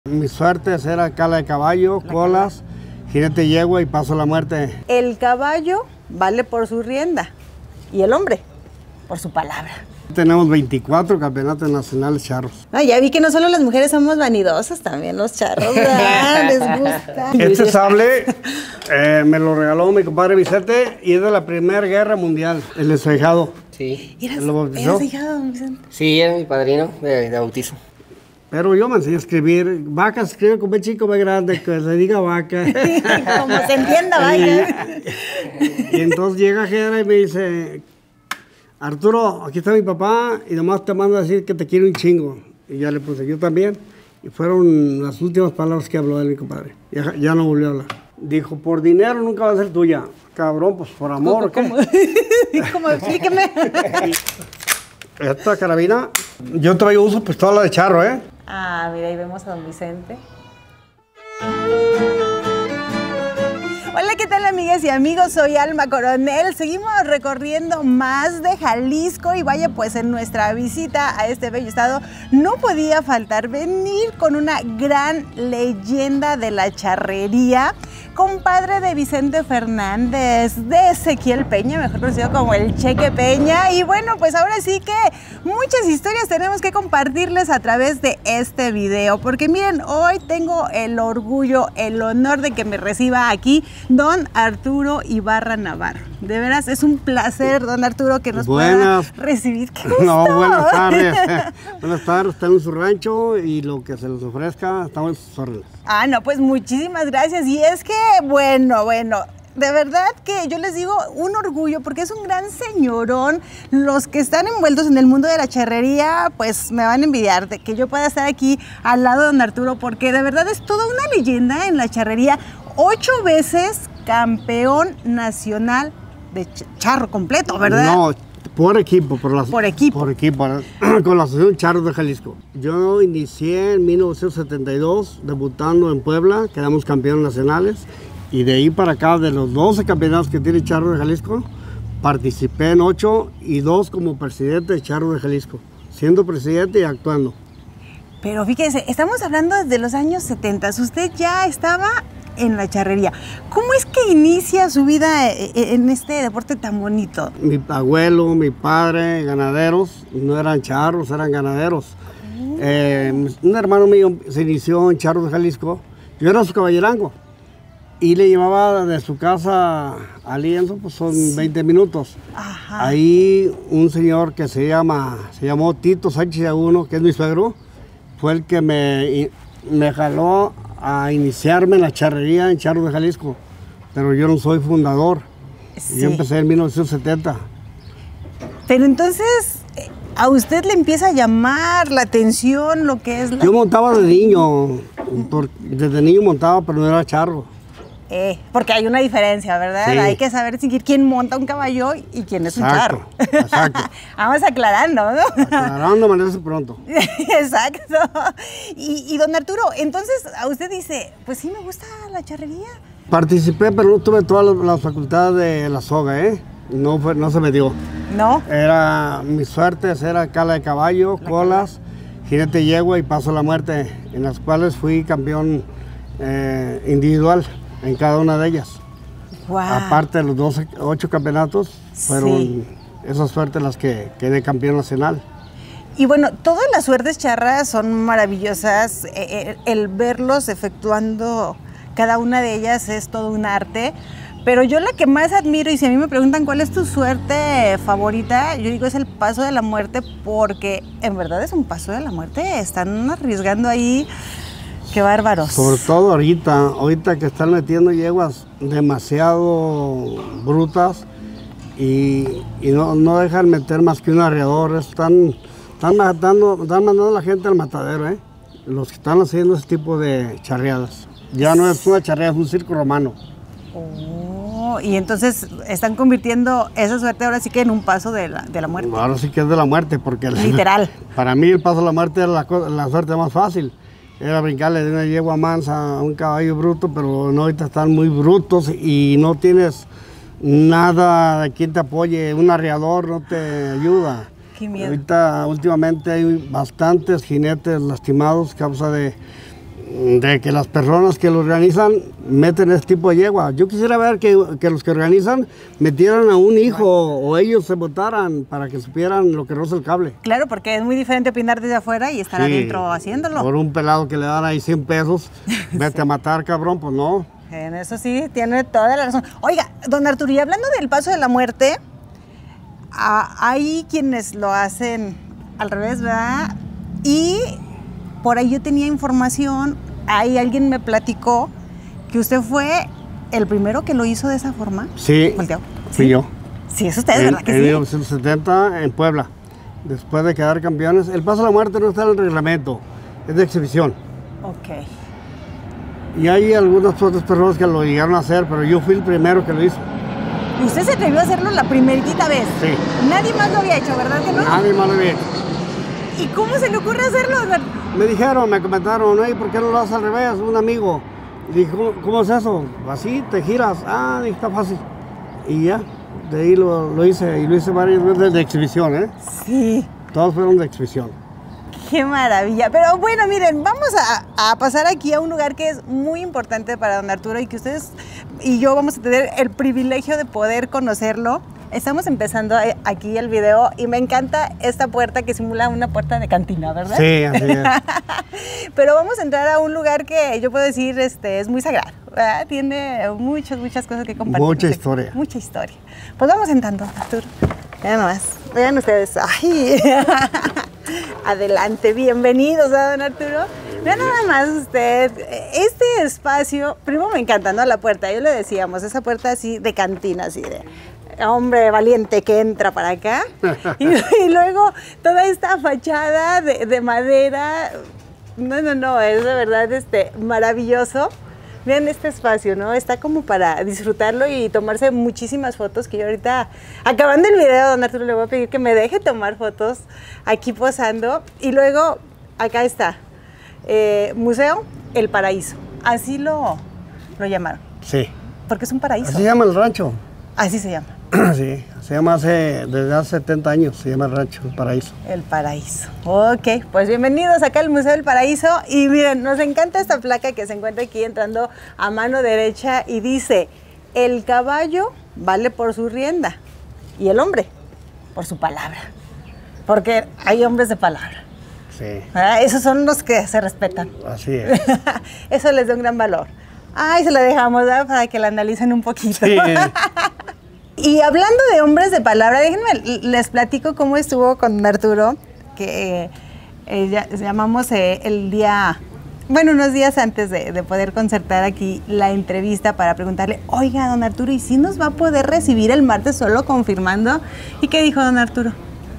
Mi suerte es ser cala de caballo, colas, jinete yegua y paso la muerte. El caballo vale por su rienda y el hombre por su palabra. Tenemos 24 campeonatos nacionales charros. Ah, ya vi que no solo las mujeres somos vanidosas, también los charros, ¿verdad? Les gusta. Este sable me lo regaló mi compadre Vicente y es de la Primera Guerra Mundial, el desahijado. Sí. ¿Eras hijado, don Vicente? Sí, era mi padrino de bautizo. Pero yo me enseñé a escribir. Vaca se escribe con B chico, B grande, que se diga vaca. Como se entienda, vaya. Y entonces llega Jera y me dice, Arturo, aquí está mi papá y nomás te mando a decir que te quiere un chingo. Y ya le puse, yo también. Y fueron las últimas palabras que habló él, mi compadre. Ya no volvió a hablar. Dijo, por dinero nunca va a ser tuya. Cabrón, pues por amor, ¿o qué? ¿Cómo? Explíqueme. Esta carabina, yo traigo uso pistola de charro, ¿eh? Ah, mira, ahí vemos a don Vicente. Hola, ¿qué tal, amigas y amigos? Soy Alma Coronel. Seguimos recorriendo más de Jalisco y vaya, pues en nuestra visita a este bello estado no podía faltar venir con una gran leyenda de la charrería, compadre de Vicente Fernández, de Ezequiel Peña, mejor conocido como el Cheque Peña. Y bueno, pues ahora sí que muchas historias tenemos que compartirles a través de este video, porque miren, hoy tengo el orgullo, el honor de que me reciba aquí don Arturo Ibarra Navarro. De veras, es un placer, don Arturo, que nos pueda recibir. ¡Qué gusto! No, buenas tardes. Buenas tardes, están en su rancho y lo que se les ofrezca, estamos en sus órdenes. Ah, no, pues muchísimas gracias. Y es que, bueno, de verdad que yo les digo un orgullo porque es un gran señorón. Los que están envueltos en el mundo de la charrería, pues me van a envidiar de que yo pueda estar aquí al lado de don Arturo, porque de verdad es toda una leyenda en la charrería. 8 veces campeón nacional de charro completo, ¿verdad? No, por equipo. Por equipo, con la Asociación Charros de Jalisco. Yo inicié en 1972, debutando en Puebla, quedamos campeones nacionales. Y de ahí para acá, de los 12 campeonatos que tiene Charros de Jalisco, participé en 8 y 2 como presidente de Charros de Jalisco, siendo presidente y actuando. Pero fíjese, estamos hablando desde los años 70, usted ya estaba en la charrería. ¿Cómo es que inicia su vida en este deporte tan bonito? Mi abuelo, mi padre, ganaderos, no eran charros, eran ganaderos. Un hermano mío se inició en Charros de Jalisco, yo era su caballerango. Y le llevaba de su casa al lienzo, pues son 20 minutos. Ajá. Ahí un señor que se llamó Tito Sánchez Aguno, que es mi suegro, fue el que me jaló a iniciarme en la charrería en Charros de Jalisco. Pero yo no soy fundador. Sí. Yo empecé en 1970. Pero entonces, ¿a usted le empieza a llamar la atención lo que es la... Yo montaba de niño, desde niño montaba, pero no era charro. Porque hay una diferencia, ¿verdad? Sí. Hay que saber distinguir quién monta un caballo y quién es un charro. Exacto. Vamos aclarando, ¿no? Aclarando, maneras pronto. Exacto. Y don Arturo, entonces a usted dice, pues sí me gusta la charrería. Participé, pero no tuve todas las facultades de la soga, ¿eh? No se me dio. ¿No? Mi suerte era cala de caballo, colas, jinete yegua y paso la muerte, en las cuales fui campeón individual en cada una de ellas. Wow. Aparte de los 8 campeonatos, fueron esas suertes las que quedé campeón nacional. Y bueno, todas las suertes charras son maravillosas. El verlos efectuando cada una de ellas es todo un arte. Pero yo la que más admiro, y si a mí me preguntan cuál es tu suerte favorita, yo digo es el paso de la muerte, porque en verdad es un paso de la muerte. Están arriesgando ahí. ¡Qué bárbaros! Sobre todo ahorita que están metiendo yeguas demasiado brutas y no dejan meter más que un arreador. Están mandando a la gente al matadero, ¿eh? Los que están haciendo ese tipo de charreadas. Ya no es una charreada, es un circo romano. Y entonces están convirtiendo esa suerte ahora sí que en un paso de la muerte. Ahora sí que es de la muerte, porque... Literal. Para mí el paso de la muerte era la suerte más fácil. Era brincarle de una yegua mansa a un caballo bruto, pero no, ahorita están muy brutos y no tienes nada de quien te apoye. Un arreador no te ayuda. Qué miedo. Ahorita, últimamente, hay bastantes jinetes lastimados a causa de de que las personas que lo organizan meten este tipo de yegua. Yo quisiera ver que los que organizan metieran a un hijo o ellos se votaran para que supieran lo que roza el cable. Claro, porque es muy diferente opinar desde afuera y estar Sí, adentro haciéndolo. Por un pelado que le dan ahí 100 pesos, vete a matar, cabrón, pues no. En eso sí, tiene toda la razón. Oiga, don Arturo, y hablando del paso de la muerte, hay quienes lo hacen al revés, ¿verdad? Y por ahí yo tenía información, ahí alguien me platicó que usted fue el primero que lo hizo de esa forma. Sí, Volteo. fui yo. Sí, es usted, ¿verdad que En sí? 1970 en Puebla, después de quedar campeones. El paso de la muerte no está en el reglamento, es de exhibición. Ok. Y hay algunas otras personas que lo llegaron a hacer, pero yo fui el primero que lo hizo. ¿Y usted se atrevió a hacerlo la primerita vez? Sí. Nadie más lo había hecho, ¿verdad que no? Nadie más lo había hecho. ¿Y cómo se le ocurre hacerlo? Me dijeron, me comentaron, ¿no? ¿Y por qué no lo haces al revés? Un amigo. Dije, ¿cómo es eso? Así, te giras. Ah, dije, está fácil. Y ya, de ahí lo hice. Y lo hice varias veces de exhibición, ¿eh? Sí. Todos fueron de exhibición. Qué maravilla. Pero bueno, miren, vamos a pasar aquí a un lugar que es muy importante para don Arturo y que ustedes y yo vamos a tener el privilegio de poder conocerlo. Estamos empezando aquí el video y me encanta esta puerta que simula una puerta de cantina, ¿verdad? Sí, así es. Pero vamos a entrar a un lugar que yo puedo decir es muy sagrado, ¿verdad? Tiene muchas cosas que compartir. Mucha historia. Mucha historia. Pues vamos entrando, Arturo. Vean nomás, vean ustedes. ¡Ay! Adelante, bienvenidos a don Arturo. Vean nada más usted, este espacio, primero me encanta, ¿no? La puerta, yo le decíamos, esa puerta así de cantina, así de hombre valiente que entra para acá. Y luego toda esta fachada de madera, no, es de verdad maravilloso. Vean este espacio, ¿no? Está como para disfrutarlo y tomarse muchísimas fotos, que yo ahorita, acabando el video, don Arturo, le voy a pedir que me deje tomar fotos aquí posando. Y luego, acá está, Museo El Paraíso. Así lo llamaron. Sí. Porque es un paraíso. Así se llama el rancho. Así se llama. Sí, se llama desde hace 70 años, se llama el rancho El Paraíso. El Paraíso. Ok, pues bienvenidos acá al Museo del Paraíso. Y miren, nos encanta esta placa que se encuentra aquí entrando a mano derecha y dice, el caballo vale por su rienda y el hombre por su palabra. Porque hay hombres de palabra. Sí. Esos son los que se respetan. Así es. Eso les da un gran valor. Ay, se la dejamos, ¿verdad? Para que la analicen un poquito. Sí. Y hablando de hombres de palabra, déjenme, les platico cómo estuvo con Arturo, que llamamos el día, bueno, unos días antes de poder concertar aquí la entrevista para preguntarle, oiga, don Arturo, ¿y si nos va a poder recibir el martes solo confirmando? ¿Y qué dijo don Arturo?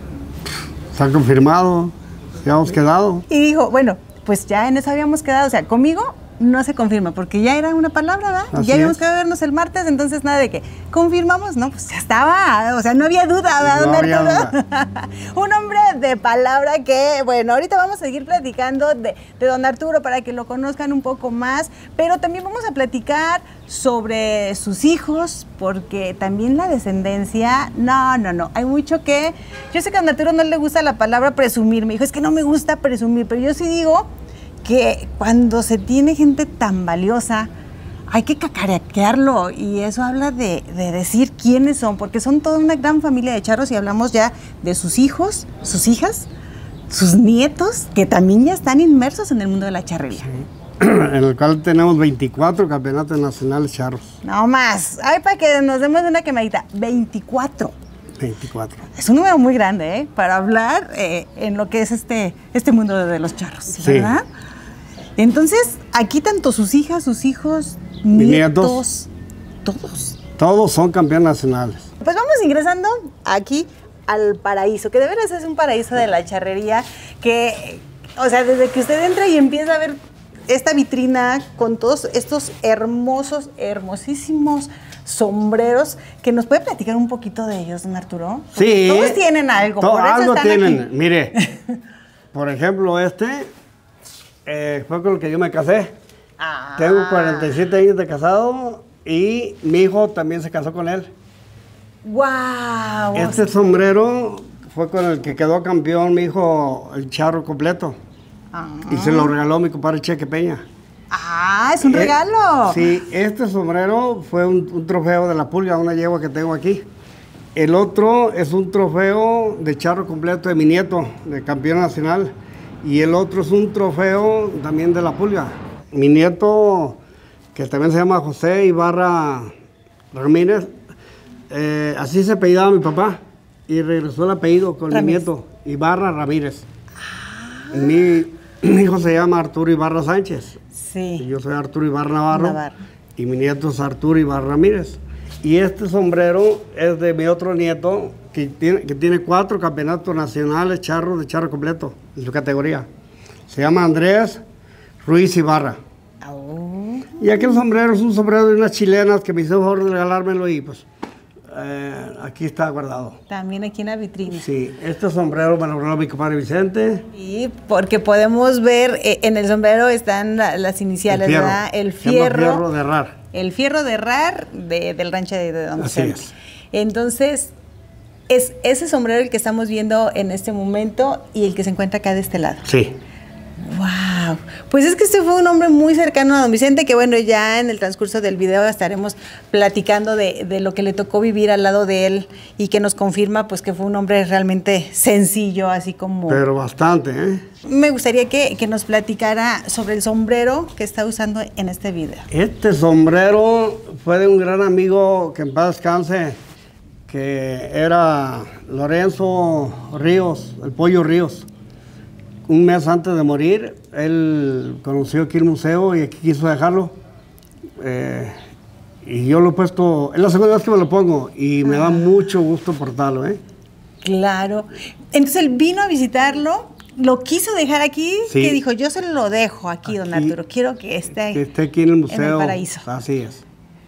Está confirmado, ya hemos quedado. Y dijo, bueno, pues ya en eso habíamos quedado, o sea, conmigo no se confirma, porque ya era una palabra, ¿verdad? Así ya habíamos es. que vernos el martes, entonces nada de que confirmamos, no, pues ya estaba, o sea, no había duda, ¿verdad, don había Arturo? Un hombre de palabra que, bueno, ahorita vamos a seguir platicando de don Arturo para que lo conozcan un poco más, pero también vamos a platicar sobre sus hijos, porque también la descendencia, no, hay mucho que, yo sé que a don Arturo no le gusta la palabra presumir, me dijo, es que no me gusta presumir, pero yo sí digo que cuando se tiene gente tan valiosa, hay que cacarearlo y eso habla de decir quiénes son, porque son toda una gran familia de charros y hablamos ya de sus hijos, sus hijas, sus nietos, que también ya están inmersos en el mundo de la charrería. En el cual tenemos 24 campeonatos nacionales charros. No más, ay, para que nos demos una quemadita, 24. 24. Es un número muy grande, ¿eh? Para hablar en lo que es este mundo de los charros, ¿verdad? Sí. Entonces, aquí tanto sus hijas, sus hijos, nietos, todos. Todos son campeones nacionales. Pues vamos ingresando aquí al paraíso, que de veras es un paraíso de la charrería, que, o sea, desde que usted entra y empieza a ver esta vitrina con todos estos hermosísimos sombreros, que nos puede platicar un poquito de ellos, don Arturo. Sí. Todos tienen algo. Por eso algo están tienen. Aquí. Mire, por ejemplo, fue con el que yo me casé. Tengo 47 años de casado y mi hijo también se casó con él. ¡Wow! Este sombrero fue con el que quedó campeón mi hijo, el charro completo. Y se lo regaló mi compadre Cheque Peña. Ah, es un regalo. Sí, este sombrero fue un trofeo de la pulga, una yegua que tengo aquí. El otro es un trofeo de charro completo de mi nieto, de campeón nacional. Y el otro es un trofeo también de la pulga. Mi nieto, que también se llama José Ibarra Ramírez, así se apellidaba mi papá. Y regresó el apellido con mi nieto, Ibarra Ramírez. Mi hijo se llama Arturo Ibarra Sánchez. Sí. Y yo soy Arturo Ibarra Navarro. Y mi nieto es Arturo Ibarra Ramírez. Y este sombrero es de mi otro nieto, que tiene 4 campeonatos nacionales de charro completo, en su categoría. Se llama Andrés Ruiz Ibarra. Oh. Y aquel sombrero es un sombrero de unas chilenas que me hizo el favor de regalármelo y pues aquí está guardado. También aquí en la vitrina. Sí, este sombrero me lo regaló mi compadre Vicente. Sí, porque podemos ver, en el sombrero están las iniciales, ¿verdad? El fierro de herrar. El fierro de herrar del rancho de Don Vicente. Así es. Entonces, es ese sombrero el que estamos viendo en este momento y el que se encuentra acá de este lado. Sí. ¡Wow! Pues es que este fue un hombre muy cercano a Don Vicente, que bueno, ya en el transcurso del video estaremos platicando de lo que le tocó vivir al lado de él y que nos confirma pues que fue un hombre realmente sencillo, así como... Pero bastante, ¿eh? Me gustaría que nos platicara sobre el sombrero que está usando en este video. Este sombrero fue de un gran amigo que en paz descanse, que era Lorenzo Ríos, el Pollo Ríos. Un mes antes de morir, él conoció aquí el museo y aquí quiso dejarlo. Y yo lo he puesto, es la segunda vez que me lo pongo y me da mucho gusto portarlo, ¿eh? Claro. Entonces él vino a visitarlo, lo quiso dejar aquí, Sí. que dijo, yo se lo dejo aquí, don Arturo, quiero que esté aquí en el museo. en el paraíso. Así es.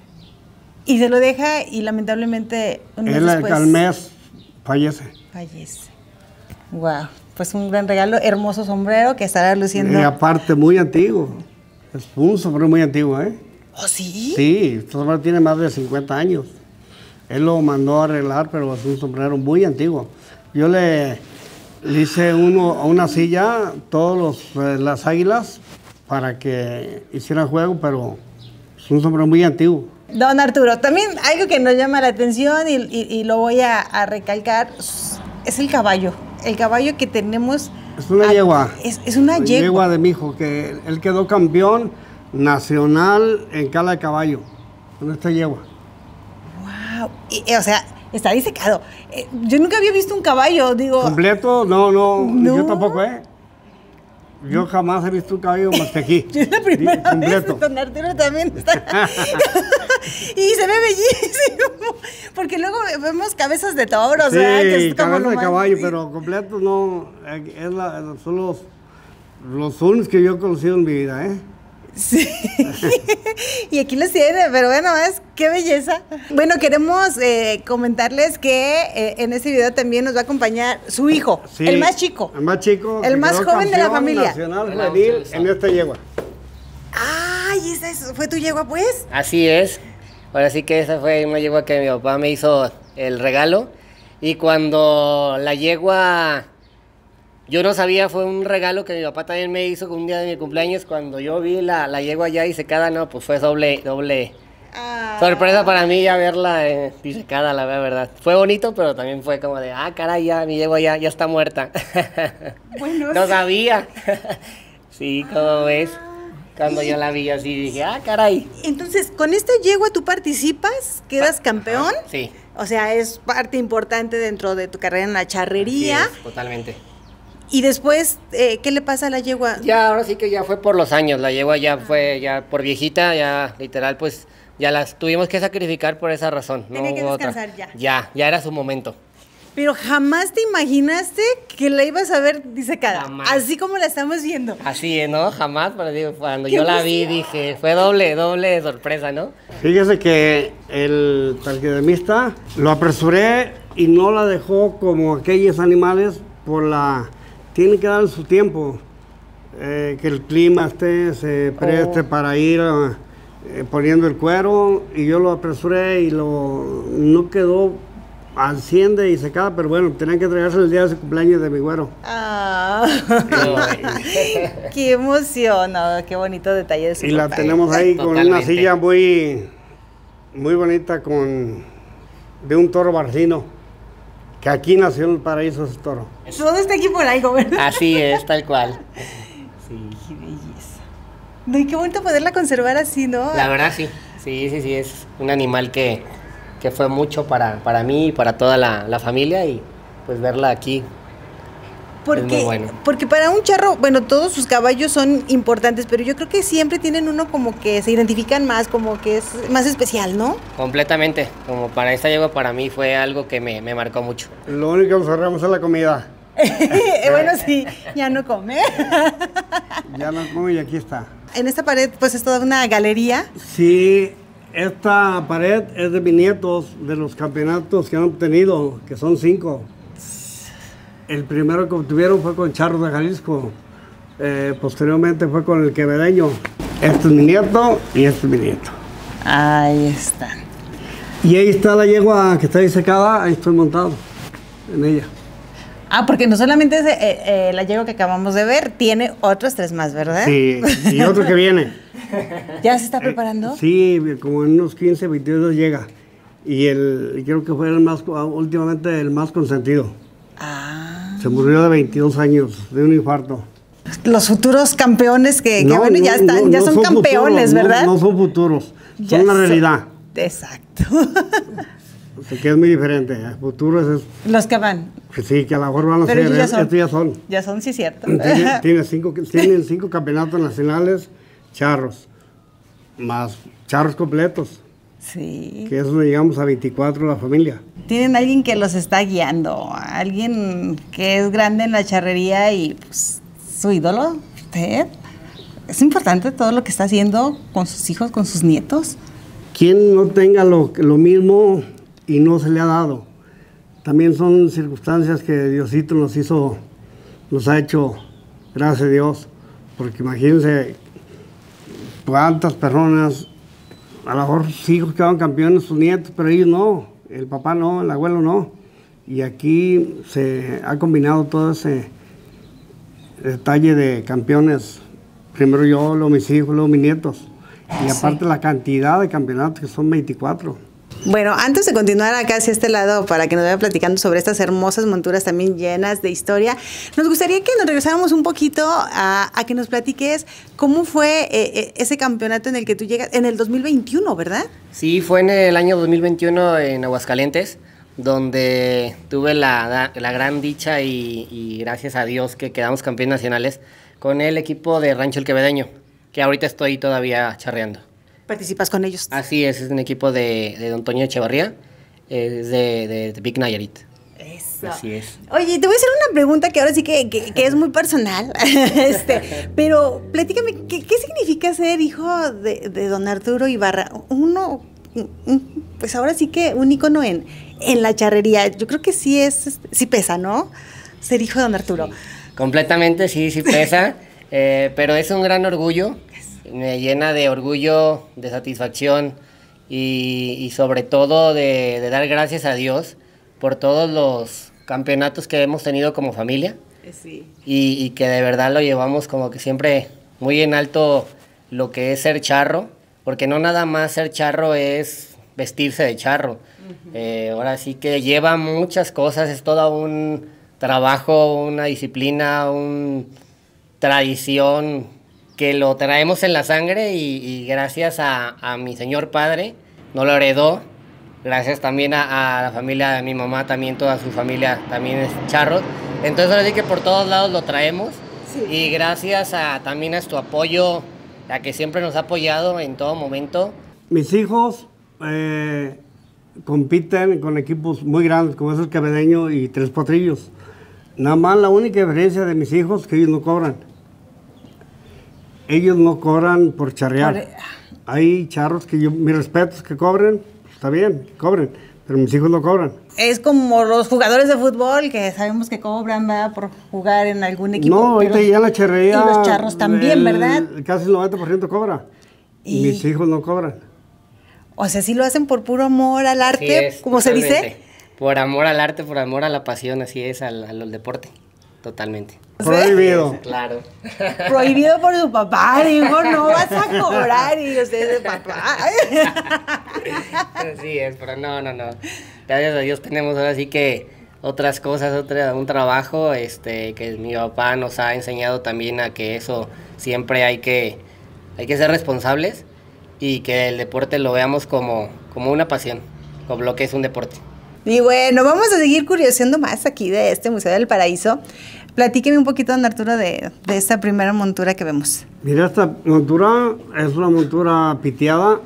Y se lo deja y lamentablemente un mes Él después al mes fallece. fallece. Wow, pues un gran regalo, hermoso sombrero que estará luciendo. Y aparte muy antiguo. Es un sombrero muy antiguo, ¿eh? ¿Oh, sí? Sí, este sombrero tiene más de 50 años. Él lo mandó a arreglar, pero es un sombrero muy antiguo. Yo le hice a una silla todas las águilas para que hiciera juego, pero es un sombrero muy antiguo. Don Arturo, también algo que nos llama la atención y lo voy a recalcar es el caballo. El caballo que tenemos... Es una yegua. Es una yegua. Yegua de mi hijo, que él quedó campeón nacional en cala de caballo, con esta yegua. Wow. O sea, está disecado. Yo nunca había visto un caballo, digo... ¿Completo? No, No. yo tampoco, ¿eh? Yo jamás he visto un caballo más que aquí. Yo es la primera vez, completo. don Arturo también está. Y se ve bellísimo. Porque luego vemos cabezas de toros, Sí, ¿verdad? Que es como cabeza lo de más- caballo, pero completo no. Son los únicos que yo he conocido en mi vida, ¿eh? Sí. Y aquí los tiene, pero bueno, qué belleza. Bueno, queremos comentarles que en este video también nos va a acompañar su hijo, Sí, el más chico. El más chico. El que más quedó joven de la campeón familia. Nacional De la juvenil autorizada. en esta yegua. Ay, fue tu yegua, pues. Así es. Ahora sí que esa fue una yegua que mi papá me hizo el regalo. Y cuando la yegua, yo no sabía, fue un regalo que mi papá también me hizo un día de mi cumpleaños. Cuando yo vi la yegua ya disecada, no, pues fue doble Ah. sorpresa para mí ya verla disecada, la verdad. Fue bonito, pero también fue como de, caray, ya mi yegua ya está muerta. Bueno, No sí. sabía. Sí, como ves. Cuando yo la vi así dije, caray. Entonces, con esta yegua tú participas, quedas campeón. Sí. O sea, es parte importante dentro de tu carrera en la Así charrería. es, totalmente. Y después, ¿qué le pasa a la yegua? Ya, ahora sí que ya fue por los años. La yegua ya fue, ya por viejita, ya literal, pues ya las tuvimos que sacrificar por esa razón. Tenía no que hubo otra. descansar ya. Ya era su momento. Pero jamás te imaginaste que la ibas a ver disecada, Jamás. así como la estamos viendo. Así, ¿no? Jamás, pero digo, cuando ¡Qué yo la vi emoción! dije, fue doble sorpresa, ¿no? Fíjese que el taxidermista lo apresuré y no la dejó como aquellos animales tiene que dar su tiempo, que el clima se preste para ir poniendo el cuero, y yo lo apresuré y no quedó asciende y se acaba, pero bueno, tenían que entregarse el día de su cumpleaños de mi güero. Ah, qué emoción, ¿no? Qué bonito detalle de su Y la papá. tenemos ahí con una Totalmente. silla muy bonita de un toro barcino, que aquí nació en el paraíso ese toro. Todo está aquí por algo, ¿verdad? Así es, tal cual. Sí. Qué belleza. No, y qué bonito poderla conservar así, ¿no? La verdad sí, sí, es un animal que fue mucho para mí y para toda la familia y pues verla aquí es muy bueno. Porque para un charro, bueno, todos sus caballos son importantes, pero yo creo que siempre tienen uno como que se identifican más, como que es más especial, ¿no? Completamente, como para esta yegua para mí fue algo que me marcó mucho. Lo único que observamos es la comida. Bueno, sí, ya no come. Ya no come y aquí está. En esta pared, pues es toda una galería. Sí, esta pared es de mis nietos, de los campeonatos que han obtenido, que son 5. El primero que obtuvieron fue con Charros de Jalisco. Posteriormente fue con el quevedeño. Este es mi nieto y este es mi nieto. Ahí está. Y ahí está la yegua que está disecada, ahí estoy montado en ella. Ah, porque no solamente es la yegua que acabamos de ver, tiene otros 3 más, ¿verdad? Sí, y otro que viene. ¿Ya se está preparando? Sí, como en unos 15, 22 llega. Y creo que fue últimamente el más consentido. Ah. Se murió de 22 años, de un infarto. Los futuros campeones que No, bueno, no, ya están, no, ya no son campeones, futuros, ¿verdad? No son futuros, Ya son una realidad. Exacto. O sea, que es muy diferente. Futuros es Los que van. que sí, que a lo mejor van a Pero ser. ellos ya son. Estos ya son. Ya son, sí, cierto. Tienen 5 campeonatos nacionales, charros, más charros completos, Sí. que eso llegamos a 24 la familia. Tienen alguien que los está guiando, alguien que es grande en la charrería y pues su ídolo, usted. Es importante todo lo que está haciendo con sus hijos, con sus nietos. Quien no tenga lo mismo y no se le ha dado. También son circunstancias que Diosito nos ha hecho, gracias a Dios, porque imagínense cuántas personas, a lo mejor sus hijos quedaron campeones, sus nietos, pero ellos no, el papá no, el abuelo no. Y aquí se ha combinado todo ese detalle de campeones, primero yo, luego mis hijos, luego mis nietos. Y aparte la cantidad de campeonatos, que son 24. Bueno, antes de continuar acá hacia este lado, para que nos vaya platicando sobre estas hermosas monturas también llenas de historia, nos gustaría que nos regresáramos un poquito a que nos platiques cómo fue ese campeonato en el que tú llegas, en el 2021, ¿verdad? Sí, fue en el año 2021 en Aguascalientes, donde tuve la gran dicha y gracias a Dios que quedamos campeones nacionales con el equipo de Rancho El Quevedeño, que ahorita estoy todavía charreando. ¿Participas con ellos? Así es un equipo de Don Toño Echevarría, es de Big Nayarit. Eso. Así es. Oye, te voy a hacer una pregunta que ahora sí que es muy personal, pero platícame, ¿qué significa ser hijo de don Arturo Ibarra? Pues ahora sí que un ícono en la charrería. Yo creo que sí pesa, ¿no? Ser hijo de don Arturo. Sí. Completamente, sí pesa, pero es un gran orgullo. Me llena de orgullo, de satisfacción y sobre todo de dar gracias a Dios por todos los campeonatos que hemos tenido como familia. Sí. Y que de verdad lo llevamos como que siempre muy en alto lo que es ser charro, porque no nada más ser charro es vestirse de charro. Ahora sí que lleva muchas cosas, es todo un trabajo, una disciplina, una tradición que lo traemos en la sangre y gracias a mi señor padre, no lo heredó, gracias también a la familia de mi mamá, también toda su familia también es charros, entonces ahora sí que por todos lados lo traemos, sí. Y gracias también a tu apoyo, a que siempre nos ha apoyado en todo momento. Mis hijos compiten con equipos muy grandes como es el Quevedeño y Tres Potrillos, nada más la única diferencia de mis hijos es que ellos no cobran. Ellos no cobran por charrear. Hay charros que mis respetos que cobren, está bien, cobren, pero mis hijos no cobran. Es como los jugadores de fútbol que sabemos que cobran, ¿verdad? Por jugar en algún equipo. No, ahorita ya la charrería. Y los charros también, ¿verdad? Casi el 90% cobra. Y mis hijos no cobran. O sea, sí lo hacen por puro amor al arte, es, como totalmente. se dice. por amor al arte, por amor a la pasión, así es, al deporte, totalmente. Prohibido. Claro. Prohibido por su papá, dijo, no vas a cobrar, y usted de papá. Así es, pero no. Gracias a Dios tenemos ahora sí que otras cosas, un trabajo, que mi papá nos ha enseñado también a que eso siempre hay que ser responsables y que el deporte lo veamos como una pasión, como lo que es un deporte. Y bueno, vamos a seguir curioseando más aquí de este Museo del Paraíso. Platíqueme un poquito, don Arturo, de esta primera montura que vemos. Mira, esta montura es una montura piteada.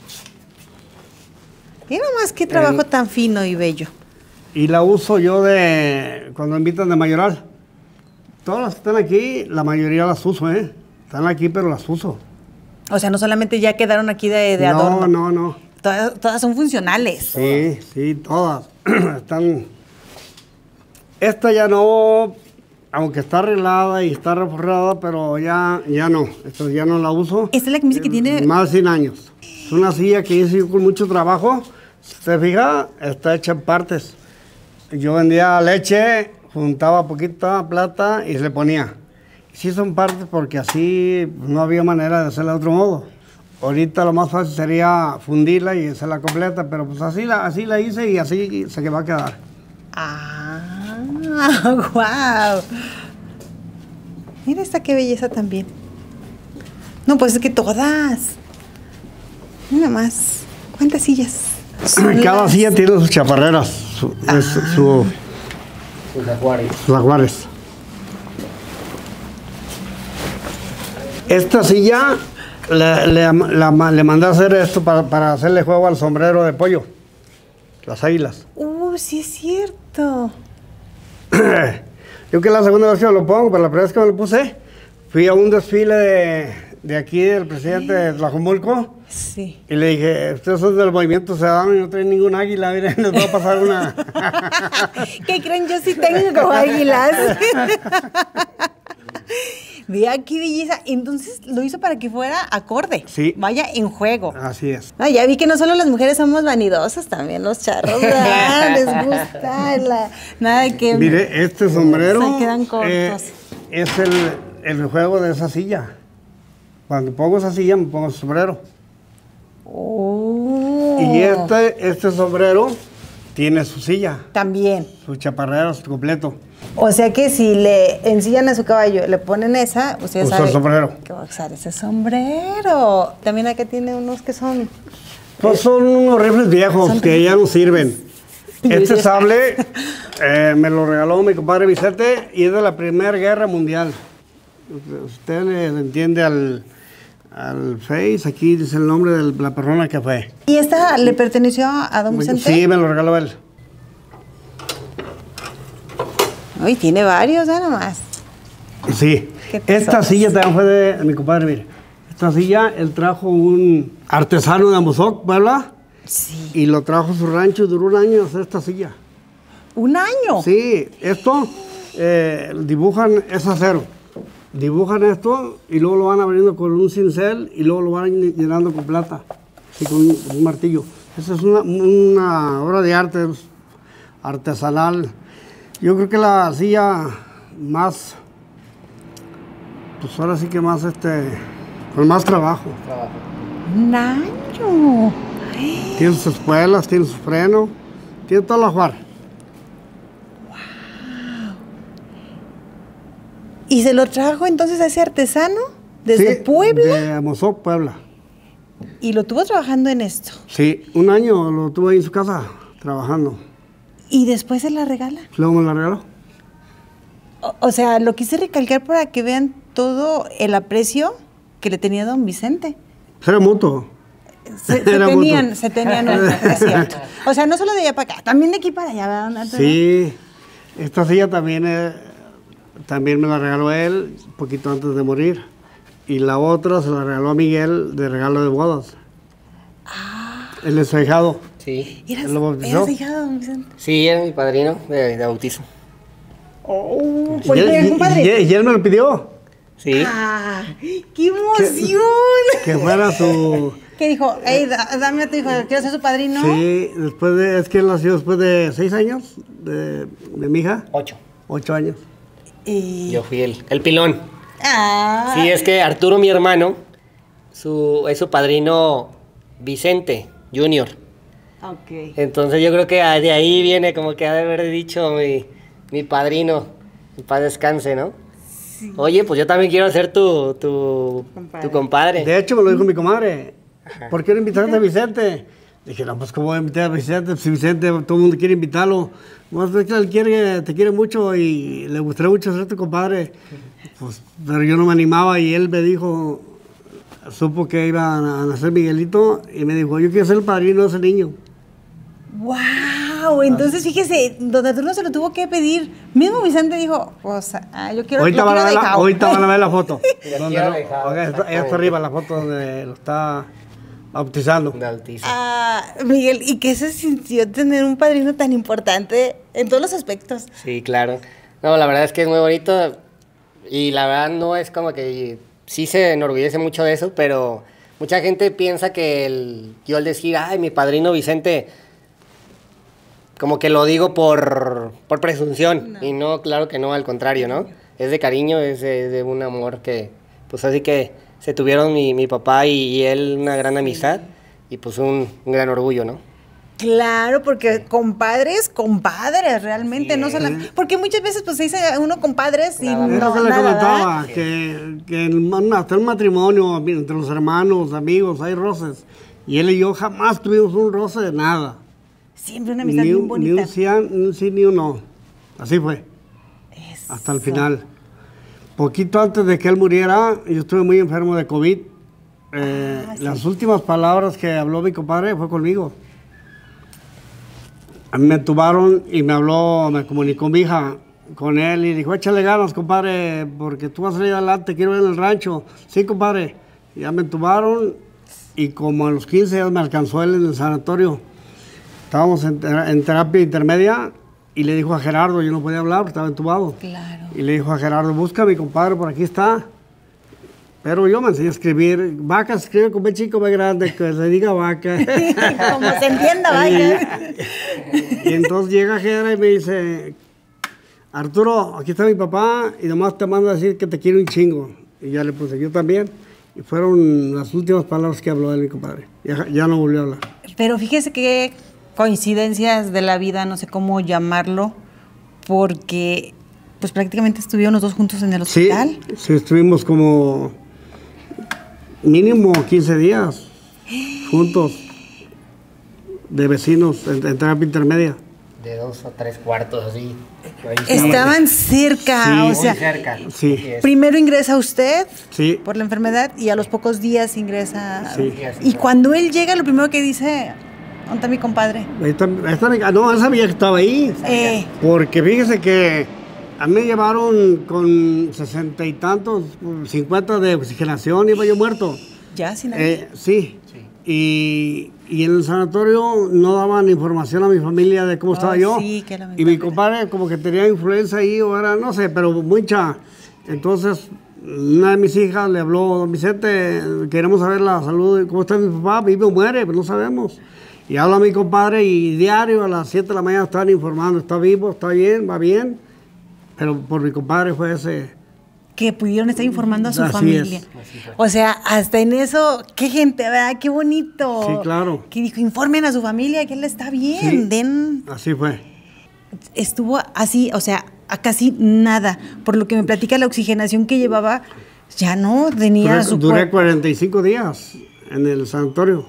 Mira más qué trabajo tan fino y bello. Y la uso yo cuando invitan de mayoral. Todas las que están aquí, la mayoría las uso, ¿eh? Están aquí, pero las uso. O sea, no solamente ya quedaron aquí de adorno. No. Todas son funcionales. Sí, todas. Están... Esta ya no, aunque está arreglada y está reforzada, pero ya no. Esta ya no la uso. Esta es la que me dice que tiene... Más de 100 años. Es una silla que hice yo con mucho trabajo. Si te fijas, está hecha en partes. Yo vendía leche, juntaba poquita plata y se le ponía. Sí son partes porque así no había manera de hacerla de otro modo. Ahorita lo más fácil sería fundirla y hacerla completa, pero pues así la hice y así se va a quedar. Ah, wow. Mira esta qué belleza también. No, pues es que todas. Mira más. ¿Cuántas sillas? Cada silla tiene sus chaparreras, sus ajuares. Esta silla le mandé a hacer esto para hacerle juego al sombrero de pollo, las águilas. Sí es cierto. Yo que la segunda vez que lo pongo, pero la primera vez que me lo puse, fui a un desfile de aquí del presidente de Tlajomulco. Sí. Y le dije, ustedes son del Movimiento Ciudadano y no traen ningún águila, miren, les voy a pasar una. ¿Qué creen? Yo sí tengo águilas. Vea qué belleza. Entonces lo hizo para que fuera acorde. Sí. Vaya en juego. Así es. Ya vi que no solo las mujeres somos vanidosas, también los charros, ¿verdad? Les gusta nada de que... Mire, este sombrero se quedan cortos. Es el juego de esa silla. Cuando pongo esa silla me pongo el sombrero. Oh. Y este sombrero tiene su silla. También. Su chaparrero completo. O sea que si le ensillan a su caballo, le ponen esa, usted Usa sabe el sombrero. que va a usar ese sombrero. También acá tiene unos que son... Pues son unos rifles viejos que ya no sirven. Este sable me lo regaló mi compadre Vicente y es de la Primera Guerra Mundial. Usted le entiende al Face, aquí dice el nombre de la persona que fue. ¿Y esta le perteneció a don Vicente? Sí, me lo regaló él. Uy, tiene varios, nada más. Sí. Esta silla también fue de mi compadre, mire. Esta silla, él trajo un artesano de Amozoc, ¿verdad? Sí. Y lo trajo a su rancho, duró un año hacer esta silla. ¿Un año? Sí, esto dibujan, es acero. Dibujan esto y luego lo van abriendo con un cincel y luego lo van llenando con plata, así con un martillo. Esa es una obra de arte artesanal. Yo creo que la silla más, pues ahora sí que más con más trabajo. Un año. Tiene sus espuelas, tiene su freno, tiene todo el ajuar. ¿Y se lo trajo entonces a ese artesano desde Puebla? De Amozoc, Puebla. ¿Y lo tuvo trabajando en esto? Sí, un año lo tuve ahí en su casa trabajando. ¿Y después se la regala? Luego me la regaló. O sea, lo quise recalcar para que vean todo el aprecio que le tenía don Vicente. Era mutuo. Se tenían, es cierto. O sea, no solo de allá para acá, también de aquí para allá, ¿verdad? Sí, esta silla también me la regaló él un poquito antes de morir. Y la otra se la regaló a Miguel de regalo de bodas. Ah. El deshojado. Sí. ¿Eras bautizó? hija de don Vicente? Sí, era mi padrino de bautizo. Oh, Y él me lo pidió. Sí. ¡Ah! ¡Qué emoción! Que fuera su... ¿Qué dijo? Ey, dame a tu hijo, quiero ser su padrino. Sí, es que él nació después de 6 años de mi hija. 8. 8 años. Y... Yo fui el pilón. Ah. Sí, es que Arturo, mi hermano, es su padrino Vicente Junior. Ok. Entonces yo creo que de ahí viene como que ha de haber dicho mi padrino, en paz descanse, ¿no? Sí. Oye, pues yo también quiero ser tu compadre. De hecho, me lo dijo mi comadre. ¿Por qué no invitaste a Vicente? Dije, no, pues ¿cómo voy a invitar a Vicente? Si Vicente, todo el mundo quiere invitarlo. Más que él te quiere mucho y le gustaría mucho ser tu compadre. Pues, pero yo no me animaba y él me dijo, supo que iba a nacer Miguelito y me dijo, yo quiero ser el padrino de ese niño. ¡Wow! Entonces, fíjese, don Arturo se lo tuvo que pedir. Mismo Vicente dijo, pues, yo quiero, Ahorita van a ver la foto. Ella está arriba la foto donde lo está bautizando. Bautizo. Miguel, ¿y qué se sintió tener un padrino tan importante en todos los aspectos? Sí, claro. No, la verdad es que es muy bonito y la verdad no es como que sí se enorgullece mucho de eso, pero mucha gente piensa que yo al decir, ay, mi padrino Vicente, como que lo digo por presunción. No. Y no, claro que no, al contrario, ¿no? Es de cariño, es de un amor que, pues así que se tuvieron mi papá y él una gran amistad y pues un gran orgullo, ¿no? Claro, porque compadres realmente, sí, no solo, porque muchas veces pues se dice uno compadres y no, es lo que le comentaba, que hasta el matrimonio, entre los hermanos, amigos, hay roces, y él y yo jamás tuvimos un roce de nada. Siempre una amistad bien bonita. Ni un sí, ni un no. Así fue. Eso. Hasta el final. Poquito antes de que él muriera, yo estuve muy enfermo de COVID. Sí. Las últimas palabras que habló mi compadre fue conmigo. A mí me entubaron y me comunicó mi hija con él y dijo, échale ganas, compadre, porque tú vas a salir adelante, quiero ir en el rancho. Sí, compadre. Y ya me entubaron y como a los 15 días me alcanzó él en el sanatorio. Estábamos en terapia intermedia y le dijo a Gerardo, yo no podía hablar porque estaba entubado. Claro. Y le dijo a Gerardo, busca a mi compadre, por aquí está. Pero yo me enseñé a escribir, vaca se escribe con B chico, B grande, que se diga vaca. Como se entienda, vaca. Y entonces llega Gerardo y me dice, Arturo, aquí está mi papá y nomás te mando a decir que te quiero un chingo. Y ya le puse, yo también. Y fueron las últimas palabras que habló de mi compadre. Ya no volvió a hablar. Pero fíjese que coincidencias de la vida, no sé cómo llamarlo, porque pues prácticamente estuvieron los dos juntos en el hospital. Sí, estuvimos como mínimo 15 días juntos, de vecinos, en terapia intermedia. De 2 o 3 cuartos, así. Estaban cerca, sí, o sea, muy cerca. Sí. Primero ingresa usted sí. por la enfermedad y a los pocos días ingresa. Sí. Y cuando él llega, lo primero que dice, ¿dónde está mi compadre? No, él sabía que estaba ahí. Porque fíjese que a mí me llevaron con 60 y tantos, 50 de oxigenación, iba yo muerto. ¿Ya? ¿Sin sí. Y en el sanatorio no daban información a mi familia de cómo estaba yo. Sí, qué lamentable. Y mi compadre como que tenía influenza ahí, o era, no sé, pero mucha. Entonces, una de mis hijas le habló, don Vicente, queremos saber la salud, cómo está mi papá, vive o muere, pero no sabemos. Y habla a mi compadre y diario a las 7 de la mañana estaban informando, está vivo, está bien, va bien. Pero por mi compadre fue ese... Que pudieron estar informando a su Así familia. es. O sea, hasta en eso, qué gente, ¿verdad? Qué bonito. Sí, claro. Que dijo, informen a su familia que él está bien. Sí, Den... así fue. Estuvo así, o sea, a casi nada. Por lo que me platica la oxigenación que llevaba, ya no tenía Duré 45 días en el sanatorio.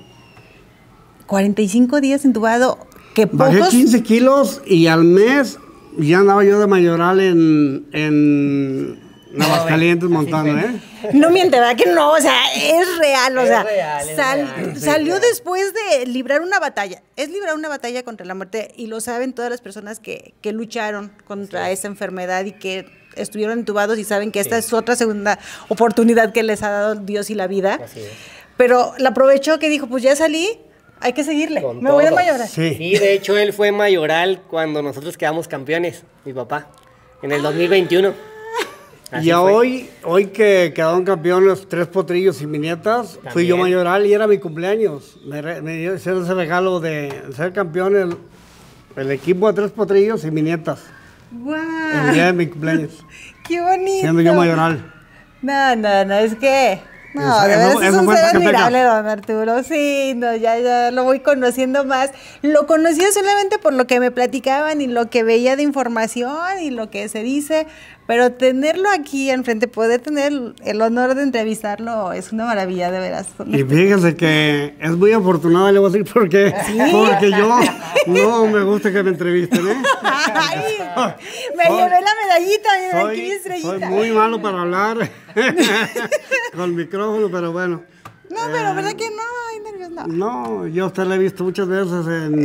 45 días entubado, que pocos... Bajé 15 kilos y al mes ya andaba yo de mayoral en Aguascalientes montando, ¿eh? No miente, ¿verdad que no? O sea, es real, o sea, real, salió después de librar una batalla. Es librar una batalla contra la muerte y lo saben todas las personas que lucharon contra esa enfermedad y que estuvieron entubados y saben que esta es otra segunda oportunidad que les ha dado Dios y la vida. Así es. Pero la aprovechó que dijo, pues ya salí, hay que seguirle. Con Me voy de todo. mayoral. Sí. Sí, de hecho él fue mayoral cuando nosotros quedamos campeones, mi papá, en el 2021. Así Y fue. hoy que quedaron campeones 3 potrillos y mi nietas, fui yo También. mayoral y era mi cumpleaños. Me hicieron ese regalo de ser campeón el equipo de 3 potrillos y mi nietas. ¡Guau! El día de mi cumpleaños, ¡Qué bonito! siendo yo mayoral. No, es que... No, Eso- de verdad eso- es eso un fue ser Zacatecas. admirable, don Arturo. Sí, no, ya lo voy conociendo más. Lo conocía solamente por lo que me platicaban y lo que veía de información y lo que se dice, pero tenerlo aquí enfrente, poder tener el honor de entrevistarlo, es una maravilla, de veras. Y fíjense que es muy afortunado, le voy a decir por qué. Porque yo no me gusta que me entrevisten, ¿eh? Ay, me llevé la medallita, mira, aquí mi Soy estrellita. muy malo para hablar con micrófono, pero bueno. No, pero ¿verdad que no? Ay, nervios, no. No, yo a usted la he visto muchas veces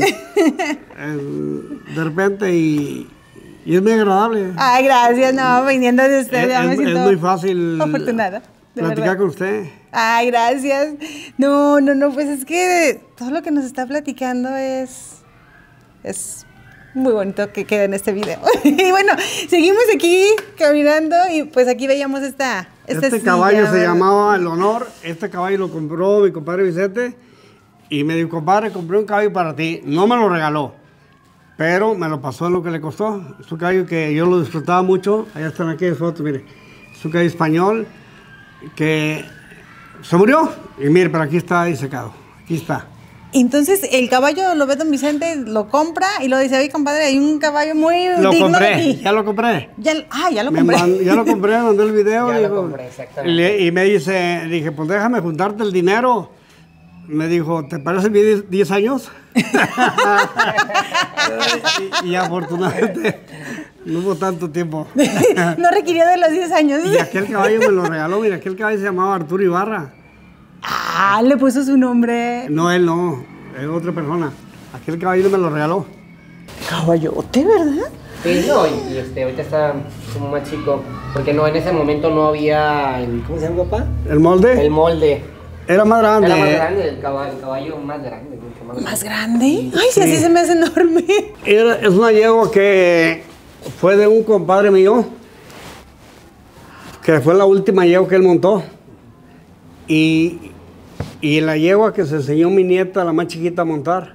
de repente y es muy agradable. Ay, gracias, no, viniendo de usted, ya me Es siento muy fácil afortunada, de platicar verdad. con usted. Ay, gracias. No, pues es que todo lo que nos está platicando es muy bonito que quede en este video. Y bueno, seguimos aquí caminando y pues aquí veíamos esta Este silla, caballo se ¿verdad? llamaba El Honor. Este caballo lo compró mi compadre Vicente y me dijo, compadre, compré un caballo para ti. No me lo regaló, pero me lo pasó en lo que le costó. Es un caballo que yo lo disfrutaba mucho. Allá están aquí las fotos, mire. Es un caballo español que se murió. Y mire, pero aquí está ahí secado. Aquí está. Entonces el caballo lo ve don Vicente, lo compra y lo dice, oye compadre, hay un caballo muy Lo digno de compré, ti. ya lo compré. Ya lo compré. Ya lo compré, mandé el video. Ya lo digo, compré, exactamente. y me dice, dije, pues déjame juntarte el dinero. Me dijo, ¿te parece bien 10 años? y afortunadamente no hubo tanto tiempo. No requirió de los 10 años. Y aquel caballo me lo regaló, mira, aquel caballo se llamaba Arturo Ibarra. Ah, le puso su nombre. No, él no, es otra persona. Aquel caballo me lo regaló. Caballote, ¿verdad? Sí, no, y ahorita está como más chico, porque no, en ese momento no había, ¿cómo se llama, papá? El molde El molde. era más grande. Era más grande, el caballo más grande, mucho más grande. ¿Más grande? Ay, sí, así se me hace enorme. Es una yegua que fue de un compadre mío, que fue la última yegua que él montó. Y la yegua que se enseñó mi nieta, la más chiquita, a montar.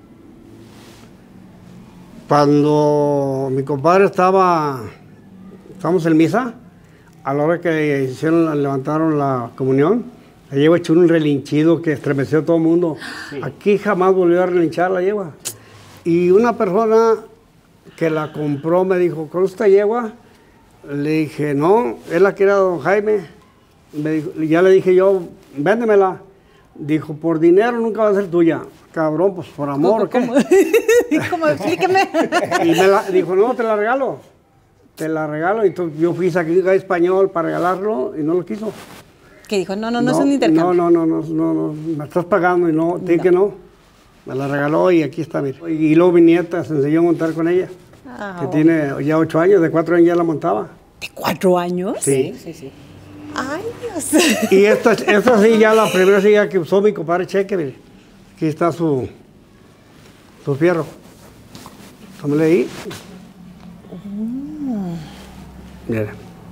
Cuando mi compadre estábamos en misa, a la hora que levantaron la comunión, la yegua echó un relinchido que estremeció a todo el mundo. Sí. Aquí jamás volvió a relinchar la yegua. Y una persona que la compró me dijo, ¿con esta yegua? Le dije, no, es la que era don Jaime. Me dijo, ya le dije yo, véndemela. Dijo, por dinero nunca va a ser tuya. Cabrón, pues por amor, ¿o qué? ¿Cómo? Explíqueme. Y dijo, no, te la regalo. Te la regalo. Y entonces yo fui a sacar español para regalarlo y no lo quiso. Que dijo, no es un intercambio. No, me estás pagando y no, te dije que no. Me la regaló y aquí está, mira. Y luego mi nieta se enseñó a montar con ella, que tiene ya 8 años, de 4 años ya la montaba. ¿De 4 años? Sí. Sí. Ay, Dios. Y esta silla, la primera silla que usó mi compadre Cheque, mire. Aquí está su fierro. Tómale ahí. Mira.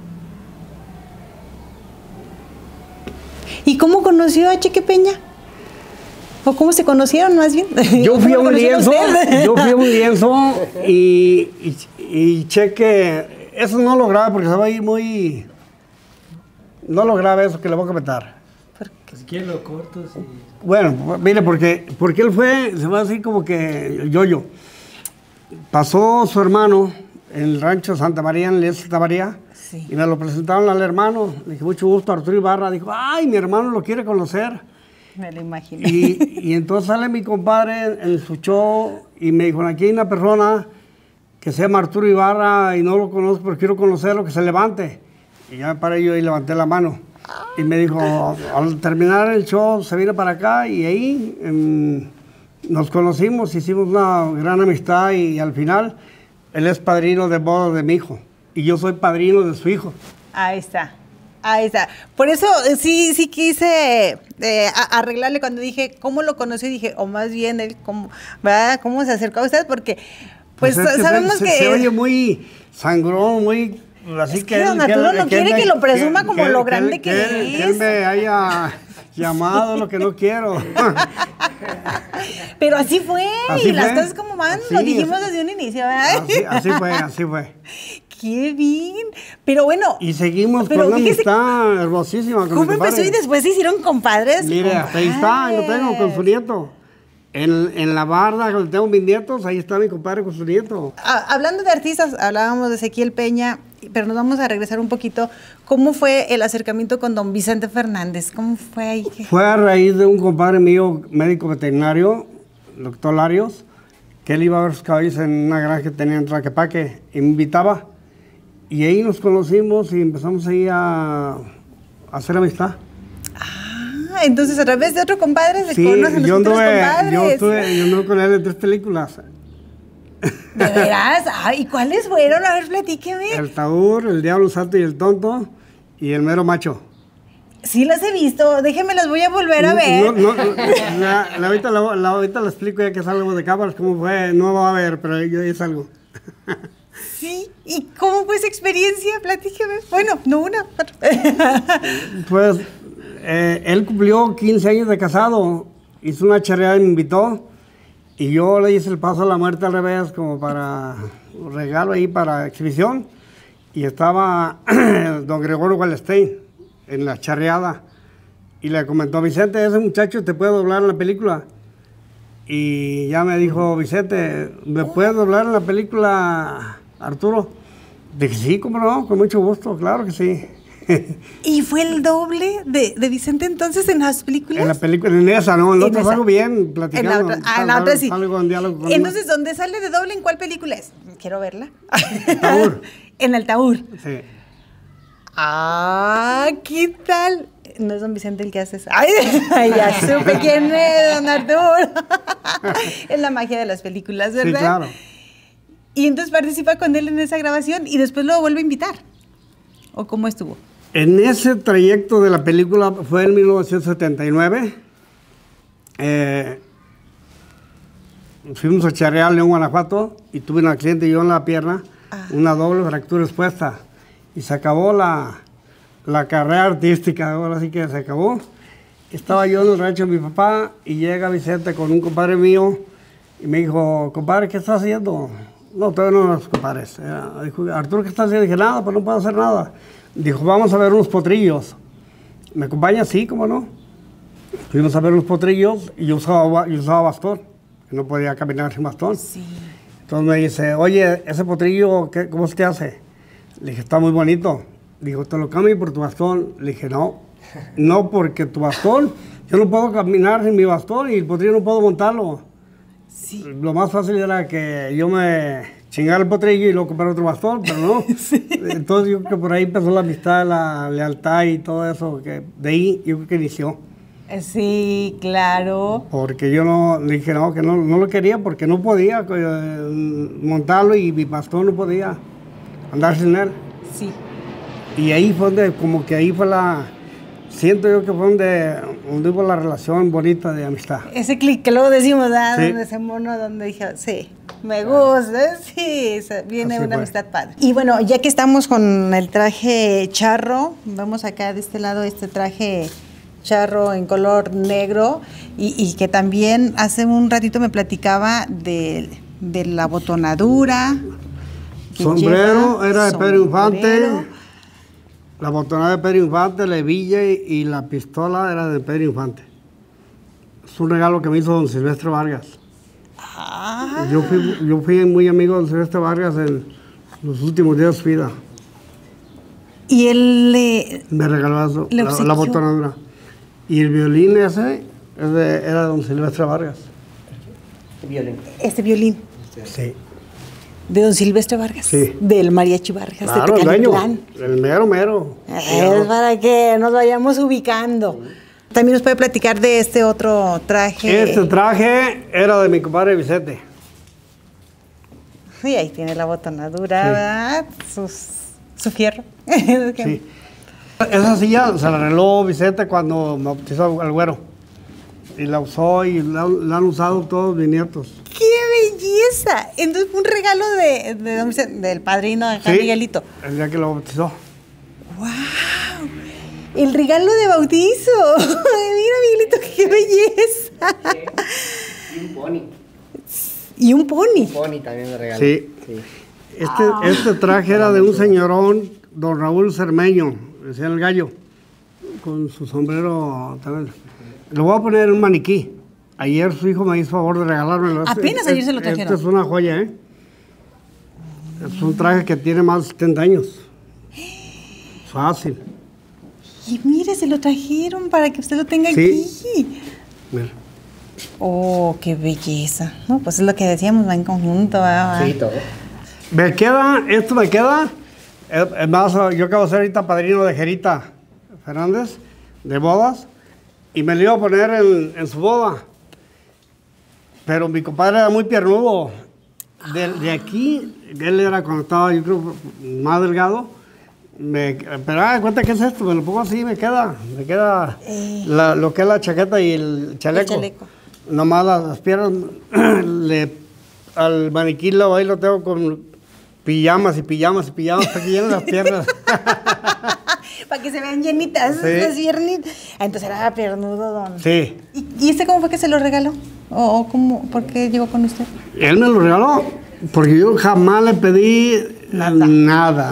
¿Y cómo conoció a Cheque Peña? ¿O cómo se conocieron más bien? Yo fui a ¿Cómo un lo conocieron lienzo, usted? y Cheque, eso no lo graba porque se va a ir muy... No lo graba eso que le voy a comentar. Si quieren lo corto, sí. Bueno, mire, porque él fue, se va a decir como que yo. Pasó su hermano en el rancho Santa María, en Lez Santa María, Sí. y me lo presentaron al hermano. Le dije, mucho gusto, Arturo Ibarra. Dijo, ay, mi hermano lo quiere conocer. Me lo imaginé. Y entonces sale mi compadre en su show y me dijo, aquí hay una persona que se llama Arturo Ibarra y no lo conozco, pero quiero conocerlo, que se levante. Y ya me paré yo y levanté la mano. Y me dijo, al terminar el show se vino para acá y ahí nos conocimos, hicimos una gran amistad y al final él es padrino de boda de mi hijo y yo soy padrino de su hijo. Ahí está. Por eso sí quise arreglarle cuando dije cómo lo conocí, dije, o más bien él cómo se acercó a usted, porque pues es que sabemos que... Se oye muy sangrón, muy Así Es que don Arturo no quiere que lo presuma como lo grande que Que él es. me haya llamado lo que no quiero. Pero así fue, Así y las fue. cosas como van, Así lo dijimos es. desde un inicio, ¿verdad? Así fue. ¡Qué bien! Pero bueno, Y seguimos pero con una fíjese amistad hermosísima con mi ¿cómo compadre. empezó y después se hicieron compadres? Mire, hasta ahí está, lo tengo con su Compadres. nieto. En la barda donde tengo mis nietos, ahí está mi compadre con su nieto. Hablando de artistas, hablábamos de Ezequiel Peña, pero nos vamos a regresar un poquito. ¿Cómo fue el acercamiento con don Vicente Fernández? ¿Cómo fue ahí? Fue a raíz de un compadre mío, médico veterinario, el doctor Larios, que él iba a ver sus caballos en una granja que tenía en Tlaquepaque y me invitaba. Y ahí nos conocimos y empezamos ahí a hacer amistad. Ah, entonces a través de otro compadre se Sí, conocen los yo otros compadres. yo anduve con él en 3 películas. ¿De veras? Ay, ¿y cuáles fueron? A ver, platíqueme. El Taur, el Diablo Santo y el Tonto y el Mero Macho. Sí las he visto, déjenme las voy a volver a ver. Ahorita la explico ya que salgo de cámaras cómo fue, no va a ver, pero yo ya salgo. Sí, ¿y cómo fue esa experiencia? Platíqueme. Bueno, no una. Pues él cumplió 15 años de casado, hizo una charreada y me invitó y yo le hice el paso a la muerte al revés como para regalo ahí para exhibición y estaba don Gregorio Wallstein en la charreada y le comentó: Vicente, ese muchacho te puede doblar en la película. Y ya me dijo: Vicente, ¿me puedes doblar en la película, Arturo? Dije: sí, cómo no, con mucho gusto, claro que sí. ¿Y fue el doble de Vicente entonces en las películas? En la película, en esa, no, en la En otra esa. salgo bien, En platicando. la otra sí. Salgo en diálogo con Entonces, ¿dónde sale de doble? ¿En cuál película es? Quiero verla. Taur. En el Taur. Sí. Ah, ¿qué tal? No es don Vicente el que hace eso. Ay, ya supe quién es, don Arturo. Es la magia de las películas, ¿verdad? Sí, claro. Y entonces participa con él en esa grabación y después lo vuelve a invitar. ¿O cómo estuvo? En ese trayecto de la película fue en 1979. Fuimos a charrear a León, Guanajuato, y tuve un accidente yo en la pierna, una doble fractura expuesta. Y se acabó la carrera artística, ahora sí que se acabó. Estaba yo en el rancho de mi papá y llega Vicente con un compadre mío y me dijo: compadre, ¿qué estás haciendo? No, todavía no nos compadres. Dijo: Arturo, ¿qué estás haciendo? Dije: nada, pues no puedo hacer nada. Dijo: vamos a ver unos potrillos. ¿Me acompaña? Sí, cómo no. Fuimos a ver los potrillos y yo usaba bastón. No podía caminar sin bastón. Sí. Entonces me dice: oye, ese potrillo, ¿cómo se te hace? Le dije: está muy bonito. Dijo: te lo cambio por tu bastón. Le dije: no, porque tu bastón, yo no puedo caminar sin mi bastón y el potrillo no puedo montarlo. Sí. Lo más fácil era que yo me chingara el potrillo y luego comprar otro bastón, pero no. Sí. Entonces yo creo que por ahí empezó la amistad, la lealtad y todo eso, que de ahí yo creo que inició. Sí, claro. Porque yo no, le dije que no lo quería porque no podía montarlo y mi bastón no podía andar sin él. Sí. Y ahí fue donde, como que ahí fue siento yo que fue donde hubo la relación bonita de amistad. Ese clic que luego decimos, Sí. donde ese mono, donde dije, sí, me gusta, sí, viene Así una fue. amistad padre. Y bueno, ya que estamos con el traje charro, vemos acá de este lado este traje charro en color negro y que también hace un ratito me platicaba de la botonadura. que Sombrero lleva era de Pedro Infante, sombrero. la botonada de Pedro Infante, la hebilla y la pistola era de Pedro Infante. Es un regalo que me hizo don Silvestre Vargas. Ah, Yo fui muy amigo de don Silvestre Vargas en los últimos días de su vida. y él le... Me regaló eso, ¿Le la obsequió? botonadura. Y el violín ese era de don Silvestre Vargas. Este violín Sí. de don Silvestre Vargas, Sí. del Mariachi Vargas, Claro, de el dueño, Tecalitlán. el mero. Es para que nos vayamos ubicando. También nos puede platicar de este otro traje. Este traje era de mi compadre Vicente. Sí, ahí tiene la botonadura, Sí. ¿verdad? Su fierro. Sí. Esa silla se la arregló Vicente cuando me bautizó al güero. Y la usó y la han usado todos mis nietos. ¡Qué belleza! Entonces fue un regalo del padrino de Juan Sí, Miguelito. el día que lo bautizó. ¡Wow! El regalo de bautizo. Mira, Miguelito, qué belleza. Y un pony. Y un pony. Un pony también me regaló. Sí. Este traje era de un señorón, don Raúl Cermeño, decía el gallo, con su sombrero también. Lo voy a poner en un maniquí. Ayer su hijo me hizo favor de regalármelo. Apenas ayer se lo trajeron. Este es una joya, ¿eh? Es un traje que tiene más de 70 años. Fácil. Y mire, se lo trajeron para que usted lo tenga Sí. aquí. Mira. Oh, qué belleza. No, pues es lo que decíamos, va en conjunto. Va. Sí, todo. Esto me queda. Es más, yo acabo de ser ahorita padrino de Jerita Fernández, de bodas, y me lo iba a poner en su boda. Pero mi compadre era muy piernudo. De aquí, él era cuando estaba, yo creo, más delgado. Pero cuenta que es esto, me lo pongo así, me queda lo que es la chaqueta y el chaleco. El chaleco. Nomás las piernas, al maniquí ahí lo tengo con pijamas y pijamas y pijamas para que llenen las piernas. Para que se vean llenitas Sí. las piernitas. Ah, entonces era piernudo, don. Sí. ¿Y este cómo fue que se lo regaló? ¿O cómo, por qué llegó con usted? Él me lo regaló, porque yo jamás le pedí nada.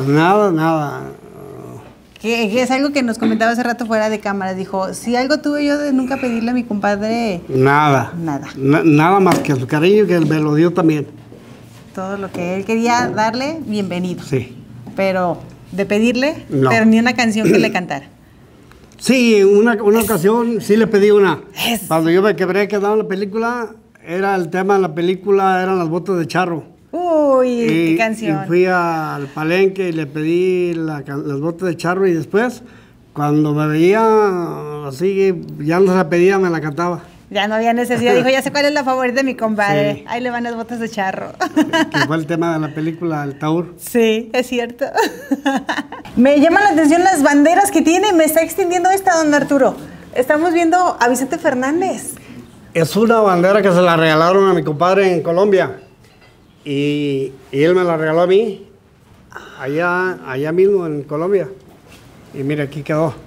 Que es algo que nos comentaba hace rato fuera de cámara. Dijo, si algo tuve yo de nunca pedirle a mi compadre, Nada. Nada. Nada más que su cariño, que él me lo dio también. todo lo que él quería darle, bienvenido. Sí. Pero de pedirle, No. pero ni una canción que le cantara. Sí, una ocasión sí le pedí una. Eso. Cuando yo me quebré quedando en la película, era el tema de la película, eran las botas de charro. Uy, qué canción. Y fui al palenque y le pedí las botas de charro y después, cuando me veía así, ya no se la pedía, me la cantaba. Ya no había necesidad. Dijo, ya sé cuál es la favorita de mi compadre. Sí. Ahí le van las botas de charro. Que fue el tema de la película, el Taur. Sí, es cierto. Me llama la atención las banderas que tiene. Me está extendiendo esta, don Arturo. Estamos viendo a Vicente Fernández. Es una bandera que se la regalaron a mi compadre en Colombia. Y él me la regaló a mí, allá mismo en Colombia. Y mira, aquí quedó.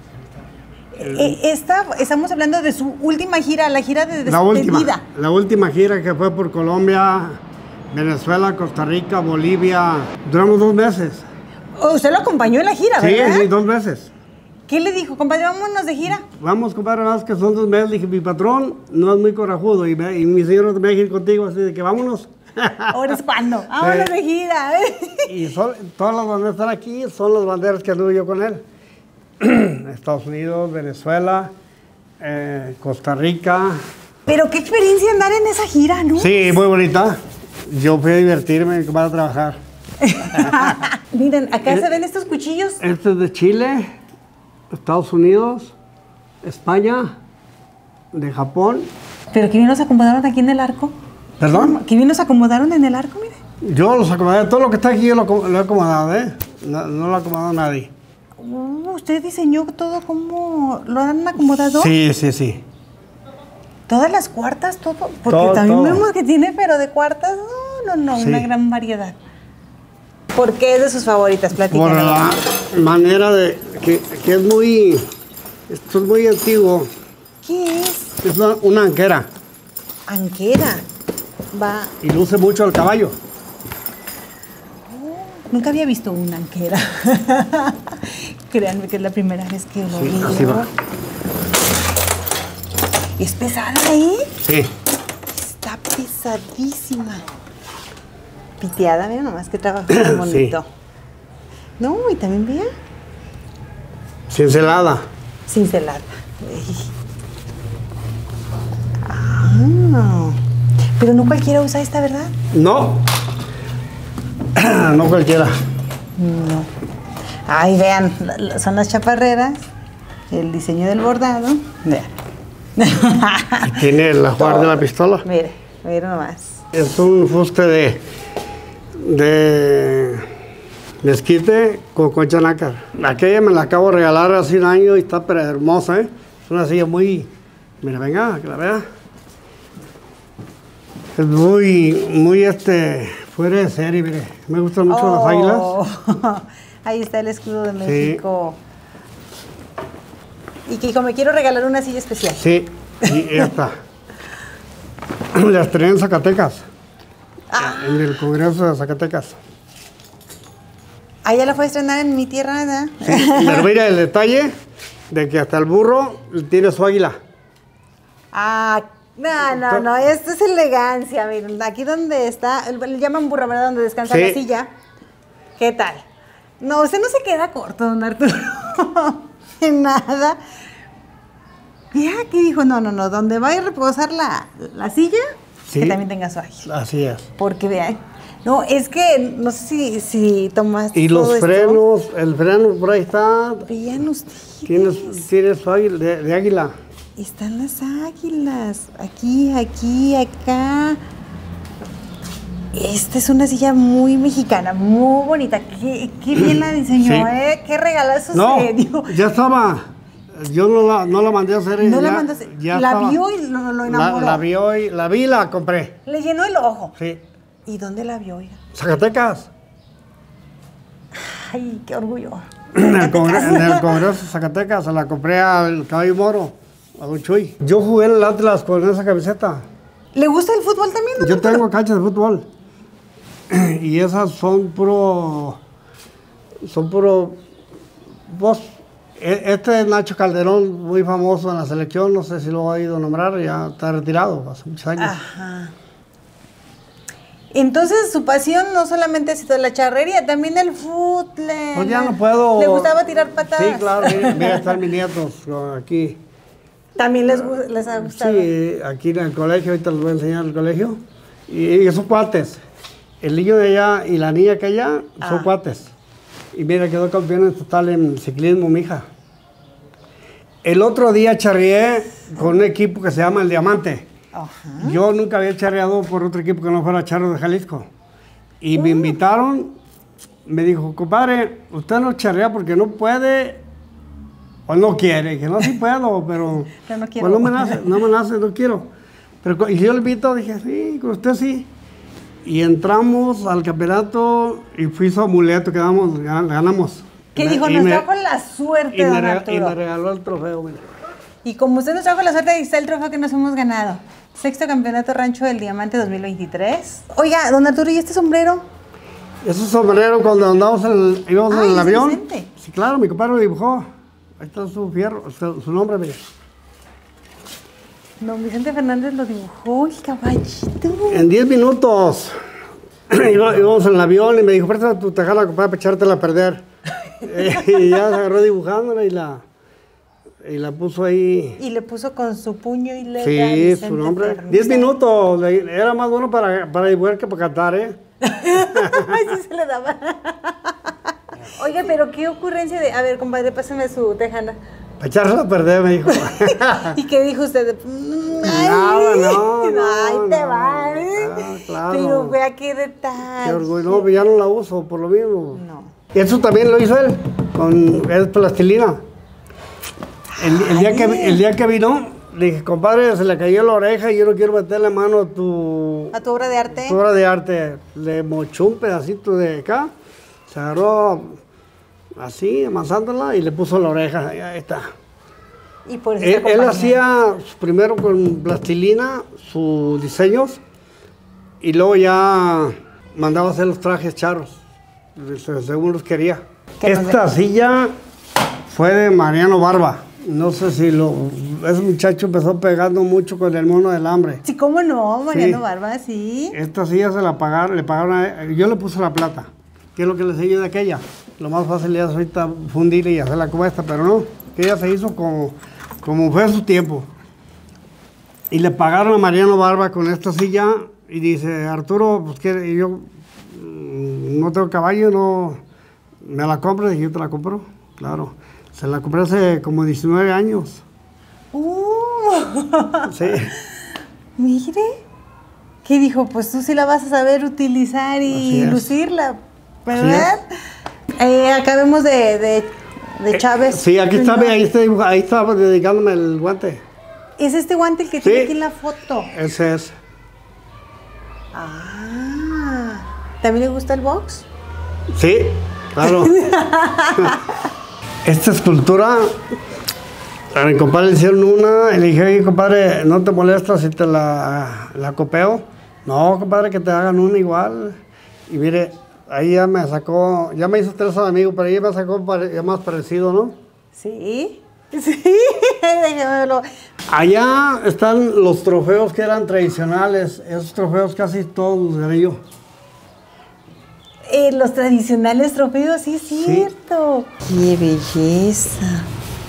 Estamos hablando de su última gira, la gira de La despedida. última gira que fue por Colombia, Venezuela, Costa Rica, Bolivia. Duramos 2 meses. Usted lo acompañó en la gira, Sí, ¿verdad? sí, 2 meses. ¿Qué le dijo? Compadre, vámonos de gira. Vamos, compadre, más que son 2 meses. Dije, mi patrón no es muy corajudo y mi señor me deja ir contigo, así de que vámonos. Ahora es cuando. Vámonos de gira. Y todas las banderas que están aquí son las banderas que anduve yo con él. Estados Unidos, Venezuela, Costa Rica. Pero qué experiencia andar en esa gira, ¿no? Sí, muy bonita. Yo fui a divertirme y para a trabajar. Miren, acá se ven estos cuchillos. Este es de Chile, Estados Unidos, España, de Japón. Pero que bien los acomodaron aquí en el arco. ¿Perdón? Que bien los acomodaron en el arco, mire. Yo los acomodé, todo lo que está aquí yo lo he acomodado, ¿eh? No lo ha acomodado nadie. ¿Usted diseñó todo como lo han acomodado? Sí, sí, sí. Todas las cuartas, todo. Porque Todo, también todo. vemos que tiene, pero de cuartas, no, Sí. una gran variedad. ¿Por qué es de sus favoritas? Por Platícanos. la manera de que es muy, esto es muy antiguo. ¿Qué es? Es una anquera Anquera. Va. y luce mucho el caballo. Nunca había visto una anquera. Créanme que es la primera vez que lo Sí, veo. así va. ¿Es pesada ahí? Sí. Está pesadísima. Piteada, mira nomás que trabajo tan bonito. No, y también vean, Cincelada. cincelada. Ey. Ah, pero no cualquiera usa esta, ¿verdad? No. No cualquiera. No. Ay, vean, son las chaparreras, el diseño del bordado. Vean. Tiene la jugar de la pistola. Mire, mire nomás. Es un fuste de mezquite con concha nácar. Aquella me la acabo de regalar hace un año y está pero hermosa, ¿eh? Es una silla muy... Mira, venga, que la vea. Es muy fuera de serie, mire. Me gustan mucho las águilas. Ahí está el escudo de México. Sí. Y que dijo, me quiero regalar una silla especial. Sí, y esta. Las estrené en Zacatecas. En el Congreso de Zacatecas. Ah, ya la fue a estrenar en mi tierra, ¿verdad? Sí, pero mira el detalle de que hasta el burro tiene su águila. Ah, no, esto es elegancia, miren, aquí donde está, le llaman burro, ¿verdad? Donde descansa la silla. ¿Qué tal? No, usted no se queda corto, don Arturo. En nada. Ya, ¿qué dijo? No, donde va a reposar la silla, que también tenga su águila. Así es. Porque vean, no, es que, no sé si tomaste. Y los frenos, el freno por ahí está. Vean ustedes. Tienes su águila, de águila. Están las águilas. Aquí, acá. Esta es una silla muy mexicana, muy bonita. Qué bien la diseñó, ¿eh? Qué regalazo se dio. Ya estaba. Yo no la mandé a hacer. No la mandé a hacer. La vio y lo enamoró. La vi y la compré. Le llenó el ojo. Sí. ¿Y dónde la vio, oiga? Zacatecas. Ay, qué orgullo. En el Congreso de Zacatecas, se la compré al Caballo Moro, a Don Chuy. Yo jugué en el Atlas con esa camiseta. ¿Le gusta el fútbol también? ¿No? Yo tengo canchas de fútbol. Y esas son puro. Vos. Este es Nacho Calderón, muy famoso en la selección, no sé si lo ha oído nombrar, ya está retirado hace muchos años. Ajá. Entonces, su pasión no solamente ha sido la charrería, también el fútbol. Pues ya no puedo. ¿Le gustaba tirar patadas? Sí, claro, mira, están mis nietos aquí. ¿También les ha gustado? Sí, aquí en el colegio, ahorita les voy a enseñar el colegio. Y son cuates. El niño de allá y la niña que allá son cuates. Y mira, quedó campeón en total en ciclismo, mija. El otro día charreé con un equipo que se llama El Diamante. Ajá. Yo nunca había charreado por otro equipo que no fuera Charros de Jalisco. Y me invitaron, me dijo, compadre, usted no charrea porque no puede o no quiere. Que no, sí puedo, pero no quiero. Pues no me nace, no quiero. Pero y yo le invito, dije, sí, con usted sí. Y entramos al campeonato y fui su amuleto, ganamos. ¿Qué dijo? Nos trajo la suerte, don Arturo. Y me regaló el trofeo, mira. Y como usted nos trajo la suerte, ahí está el trofeo que nos hemos ganado. 6º Campeonato Rancho del Diamante 2023. Oiga, don Arturo, ¿y este sombrero? Ese sombrero cuando andamos íbamos en el avión. Vicente. Sí, claro, mi compadre lo dibujó. Ahí está su fierro, su nombre, mira. Don Vicente Fernández lo dibujó, el caballito. En 10 minutos. Íbamos en el avión y me dijo, préstame tu tejana, compadre, para echártela a perder. Y ya se agarró dibujándola y la puso ahí. Y le puso con su puño y letra. Sí, Vicente su nombre. Fernández. 10 minutos. Era más bueno para dibujar que para cantar, ¿eh? Ay, sí se le daba. Oiga, pero qué ocurrencia de... A ver, compadre, pásame su tejana. Para echarla a perder, me dijo. ¿Y qué dijo usted? Ay, no, ay, te va. Claro. Pero vea qué detalle. Qué orgullo. No, ya no la uso, por lo mismo. No. Eso también lo hizo él, es plastilina. El día que vino, le dije, compadre, se le cayó la oreja y yo no quiero meterle mano a tu obra de arte. Tu obra de arte. Le mochó un pedacito de acá, se agarró así, amasándola y le puso la oreja. Ahí está. Y por eso él hacía primero con plastilina sus diseños y luego ya mandaba hacer los trajes charros, según los quería. Esta silla fue de Mariano Barba. No sé si ese muchacho empezó pegando mucho con el mono del hambre. Sí, cómo no, Mariano Barba, sí. Esta silla se la pagaron, yo le puse la plata, que es lo que le enseñé de aquella. Lo más fácil es ahorita fundirla y hacerla como esta, pero no, que ella se hizo como fue su tiempo. Y le pagaron a Mariano Barba con esta silla y dice, Arturo, pues que yo no tengo caballo, no me la compro, dije, yo te la compro, claro. Se la compré hace como 19 años. Sí. Mire. ¿Qué dijo? Pues tú sí la vas a saber utilizar y lucirla, ¿verdad? Acá vemos de Chávez. Sí, aquí está, ahí está dedicándome el guante. ¿Es este guante el que tiene aquí en la foto? Ese es. Ah, ¿también le gusta el box? Sí, claro. Esta escultura, a mi compadre le hicieron una, y le dije, oye, compadre, ¿no te molesta si te la copio? No, compadre, que te hagan una igual. Y mire, ahí ya me sacó, ya me hizo 3 amigos, pero ahí me sacó ya más parecido, ¿no? Sí, sí, déjamelo. Allá están los trofeos que eran tradicionales, esos trofeos casi todos los gané yo. Los tradicionales trofeos, sí es cierto. ¡Qué belleza!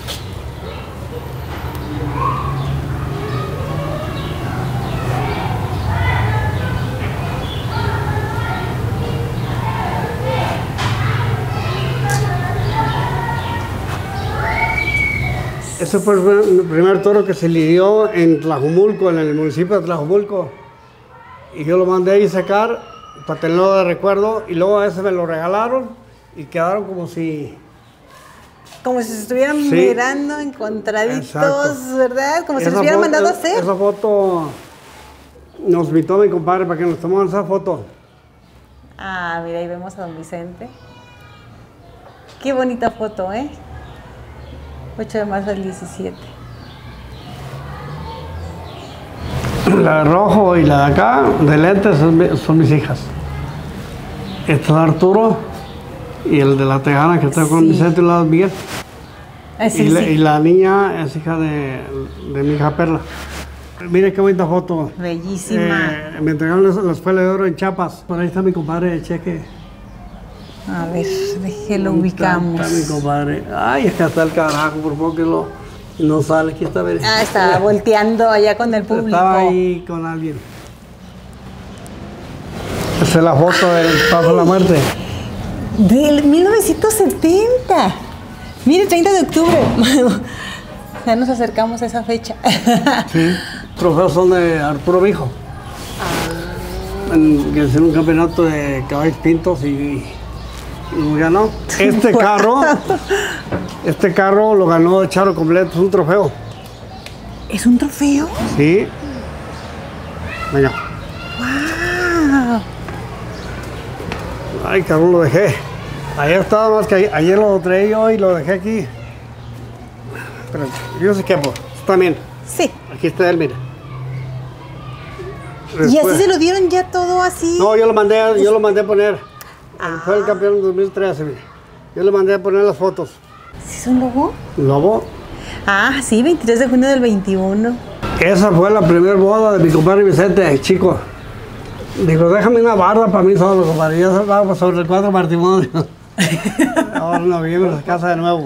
Ese fue el primer toro que se lidió en Tlajumulco, en el municipio de Tlajumulco. Y yo lo mandé a ir sacar para tenerlo de recuerdo. Y luego a ese me lo regalaron y quedaron como si... Como si se estuvieran mirando encontraditos, exacto. ¿verdad? Como si los hubieran mandado a hacer. Esa foto nos invitó mi compadre para que nos tomáramos esa foto. Ah, mira, ahí vemos a don Vicente. Qué bonita foto, ¿eh? 8 de marzo del 17. La de rojo y la de acá, de lentes, son mis hijas. Este es Arturo y el de la tejana que está con Vicente y la de Miguel. Y la niña es hija de mi hija Perla. Mire qué bonita foto. Bellísima. Me entregaron la escuela de oro en Chiapas. Por ahí está mi compadre de Cheque. A ver, lo ubicamos. Está mi compadre. Ay, acá está el carajo, por poco que no sale. Aquí está. Ah, está volteando allá con el público. Estaba ahí con alguien. Esa es la foto del Paso de la Muerte. Del 1970. Mire, 30 de octubre. Ya nos acercamos a esa fecha. Sí. Trofeos son de Arturo Vijo. Que es un campeonato de caballos pintos y ganó. Este carro lo ganó Charo completo, es un trofeo. ¿Es un trofeo? Sí. Venga. ¡Wow! Ay, cabrón, lo dejé. Ayer estaba más que ayer lo traí yo y lo dejé aquí. Pero yo sé qué, pues. También. Sí. Aquí está él, mira. ¿Y así se lo dieron ya todo así? No, yo lo mandé a poner. Fue el campeón en 2013, mira. Yo le mandé a poner las fotos. ¿Sí es un lobo? ¿Lobo? Ah, sí, 23 de junio del 21. Esa fue la primera boda de mi compadre Vicente, chico. Dijo, déjame una barda para mí solo, compadre. Ya se va sobre el 4 matrimonios. Ahora en noviembre se casa de nuevo.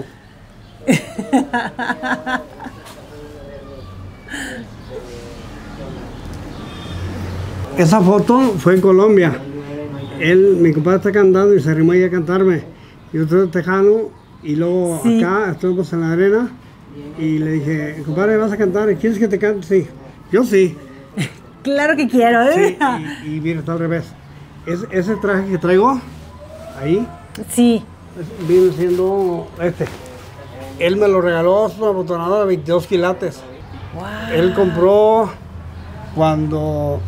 Esa foto fue en Colombia. Mi compadre está cantando y se arrimó ahí a cantarme. Yo estoy tejano y luego acá estuvimos en la arena y le dije, compadre, ¿vas a cantar? ¿Quieres que te cante? Sí. Yo sí. Claro que quiero, ¿eh? Sí, y mira, está al revés. Ese traje que traigo ahí, sí, viene siendo este. Él me lo regaló, es una botonadora de 22 quilates. Wow. Él compró cuando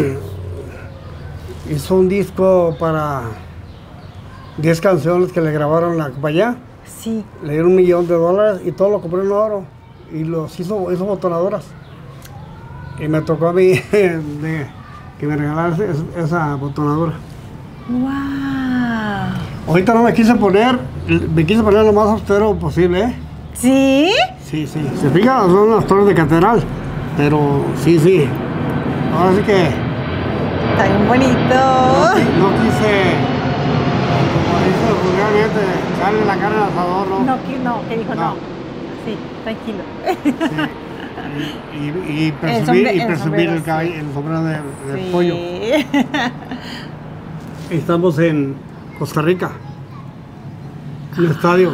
hizo un disco para 10 canciones que le grabaron la compañía. Sí. Le dieron $1 millón y todo lo compró en oro. Y los hizo botonadoras. Y me tocó a mí que me regalaran esa botonadora. ¡Wow! Ahorita no me quise poner lo más austero posible, ¿eh? ¿Sí? Sí. Se fijan, son las torres de catedral. Pero sí. Ahora sí que... Está bien bonito. No quise, como dice vulgarmente, echarle la carne al asador, ¿no? No, que dijo no. Sí, tranquilo. Sí. Y presumir el sombrero de pollo. Estamos en Costa Rica, en el estadio.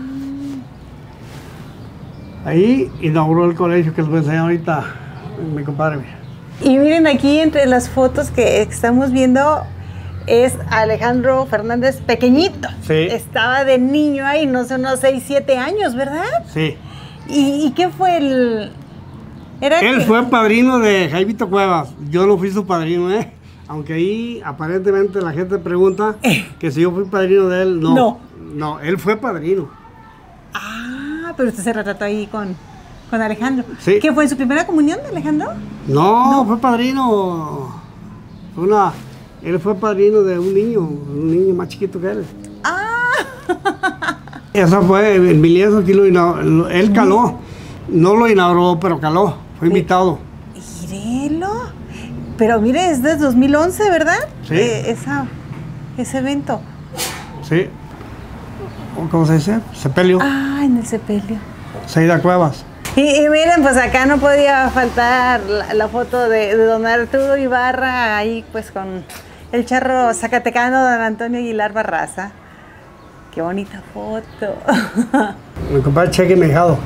Ahí inauguró el colegio que les voy a enseñar ahorita mi compadre. Y miren aquí entre las fotos que estamos viendo es Alejandro Fernández pequeñito. Sí. Estaba de niño ahí, no sé, unos 6, 7 años, ¿verdad? Sí. ¿Y qué fue el...? Él fue padrino de Jaimito Cuevas. Yo no fui su padrino, ¿eh? Aunque ahí aparentemente la gente pregunta que si yo fui padrino de él, no. No, él fue padrino. Ah, pero usted se retrató ahí con Alejandro. Sí. ¿Qué fue en su primera comunión de Alejandro? No, fue padrino. Él fue padrino de un niño más chiquito que él. Ah. Eso fue, el lienzo aquí él caló. No lo inauguró, pero caló. Fue invitado. Mírelo. Pero mire, es de 2011, ¿verdad? Sí. Ese evento. Sí. ¿Cómo se dice? Sepelio. Ah, en el sepelio. Seida Cuevas. Y miren, pues acá no podía faltar la foto de don Arturo Ibarra, ahí pues con el charro zacatecano don Antonio Aguilar Barraza. Qué bonita foto. Mi compadre Cheque Mejado.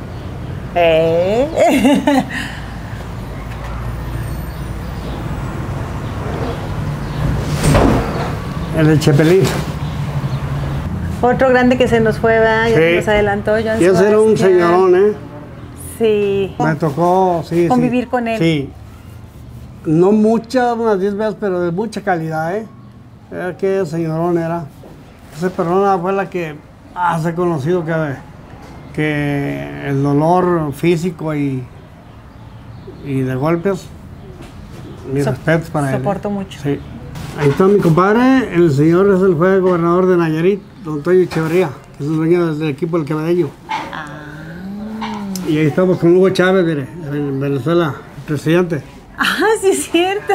El de Chepelín. Otro grande que se nos fue, ¿verdad? Ya se nos adelantó. Y ese era un señorón, ¿eh? Sí. Me tocó, sí. Convivir con él. Sí. No muchas, unas 10 veces, pero de mucha calidad, ¿eh? Era que señorón era. Esa persona fue la que hace conocido que el dolor físico y de golpes, mis respetos para él. Soporto mucho. Sí. Ahí está mi compadre, el señor fue gobernador de Nayarit, don Antonio Echeverría, que es el dueño del equipo del Quevedeño. Y ahí estamos con Hugo Chávez, mire, en Venezuela, presidente. Ah, sí es cierto.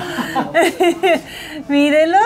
Mírelos.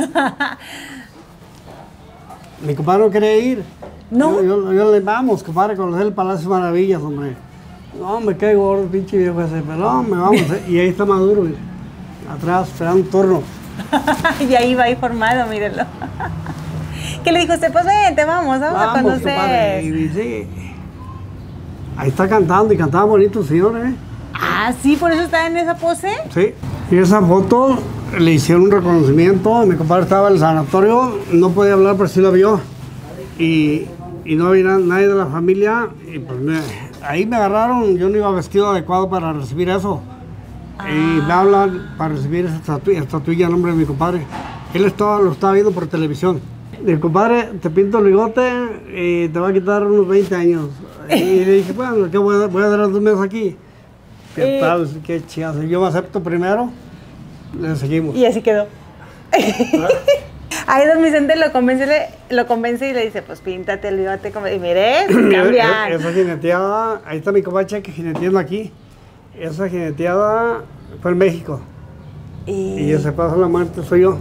Mi compadre no quería ir. ¿No? Yo le vamos, compadre, a conocer el Palacio Maravillas, hombre. No, me cae gordo, pinche viejo ese, pero no, me vamos. Y ahí está Maduro, mire, atrás, esperando un turno. Y ahí va informado, mírenlo. ¿Qué le dijo usted? Pues vente, vamos a conocer. Compadre, y sí. Ahí está cantando y cantaba bonito el señor, ¿eh? Ah, sí, por eso está en esa pose. Sí. Y esa foto le hicieron un reconocimiento. Mi compadre estaba en el sanatorio, no podía hablar, pero sí lo vio. Y no había nadie de la familia. Y pues ahí me agarraron. Yo no iba vestido adecuado para recibir eso. Y me hablan para recibir esa estatuilla a nombre de mi compadre. Él lo estaba viendo por televisión. Mi compadre, te pinto el bigote y te va a quitar unos 20 años. Y le dije, bueno, ¿qué voy a dar 2 meses aquí? ¿Qué tal? ¿Qué chingados? Yo me acepto primero, le seguimos. Y así quedó. Ahí don Vicente lo convence y le dice, pues píntate el bigote. Y mire, cambian. Esa jineteada, ahí está mi compadre que jineteando aquí. Esa jineteada fue en México. Y ese paso a la muerte soy yo.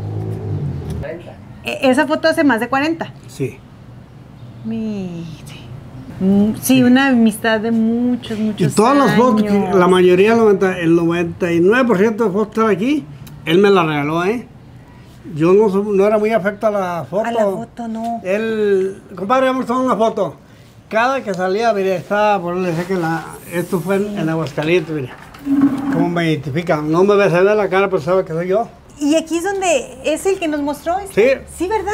Esa foto hace más de 40. Sí. Mire. Sí, una amistad de muchos años. Y todas las fotos, la mayoría, el 99% de fotos que están aquí, él me las regaló, ¿eh? Yo no era muy afecto a la foto. A la foto, no. Él, compadre, vamos a tomar una foto. Cada que salía, mire, estaba, por le decía que esto fue en Aguascalientes, mire. ¿Cómo me identifican? No me se ve la cara, pero sabe que soy yo. Y aquí es donde es el que nos mostró. Sí. Sí, ¿verdad?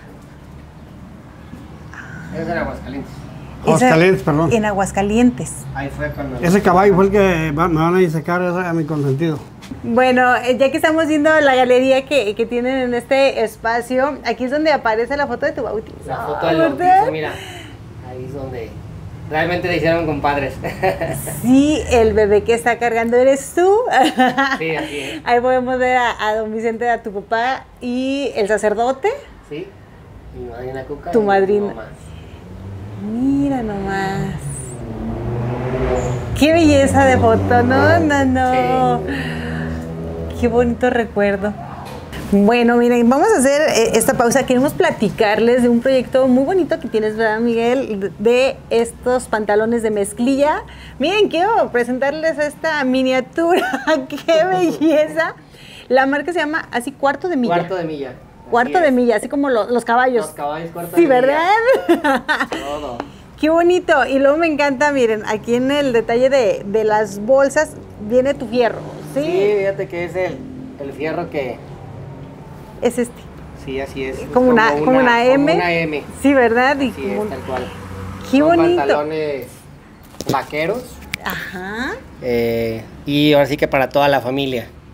Es en Aguascalientes. Aguascalientes, perdón. En Aguascalientes. Ahí fue cuando... Ese caballo fue el que me van a disecar a mi consentido. Bueno, ya que estamos viendo la galería que tienen en este espacio, aquí es donde aparece la foto de tu bautizo. La foto del bautizo, mira. Ahí es donde realmente le hicieron compadres. Sí, el bebé que está cargando eres tú. Sí, así es. Ahí podemos ver a don Vicente, a tu papá y el sacerdote. Sí, mi madrina Cuca. Tu y madrina. mi mamá. Mira nomás. Qué belleza de foto, no. Sí. Qué bonito recuerdo. Bueno, miren, vamos a hacer esta pausa. Queremos platicarles de un proyecto muy bonito que tienes, ¿verdad, Miguel? De estos pantalones de mezclilla. Miren, quiero presentarles esta miniatura. ¡Qué belleza! La marca se llama así Cuarto de Milla. Cuarto de Milla. Cuarto de Milla, así como los caballos. Los caballos cuarto sí, de Milla. ¿verdad? Todo. Qué bonito. Y luego me encanta, miren, aquí en el detalle de las bolsas viene tu fierro. Sí, fíjate que es el fierro que... es este. Sí, así es. Como una M. Como una M. Sí, ¿verdad? Y Sí, es tal cual. Qué Son bonito. pantalones vaqueros. Ajá. Y ahora sí que para toda la familia.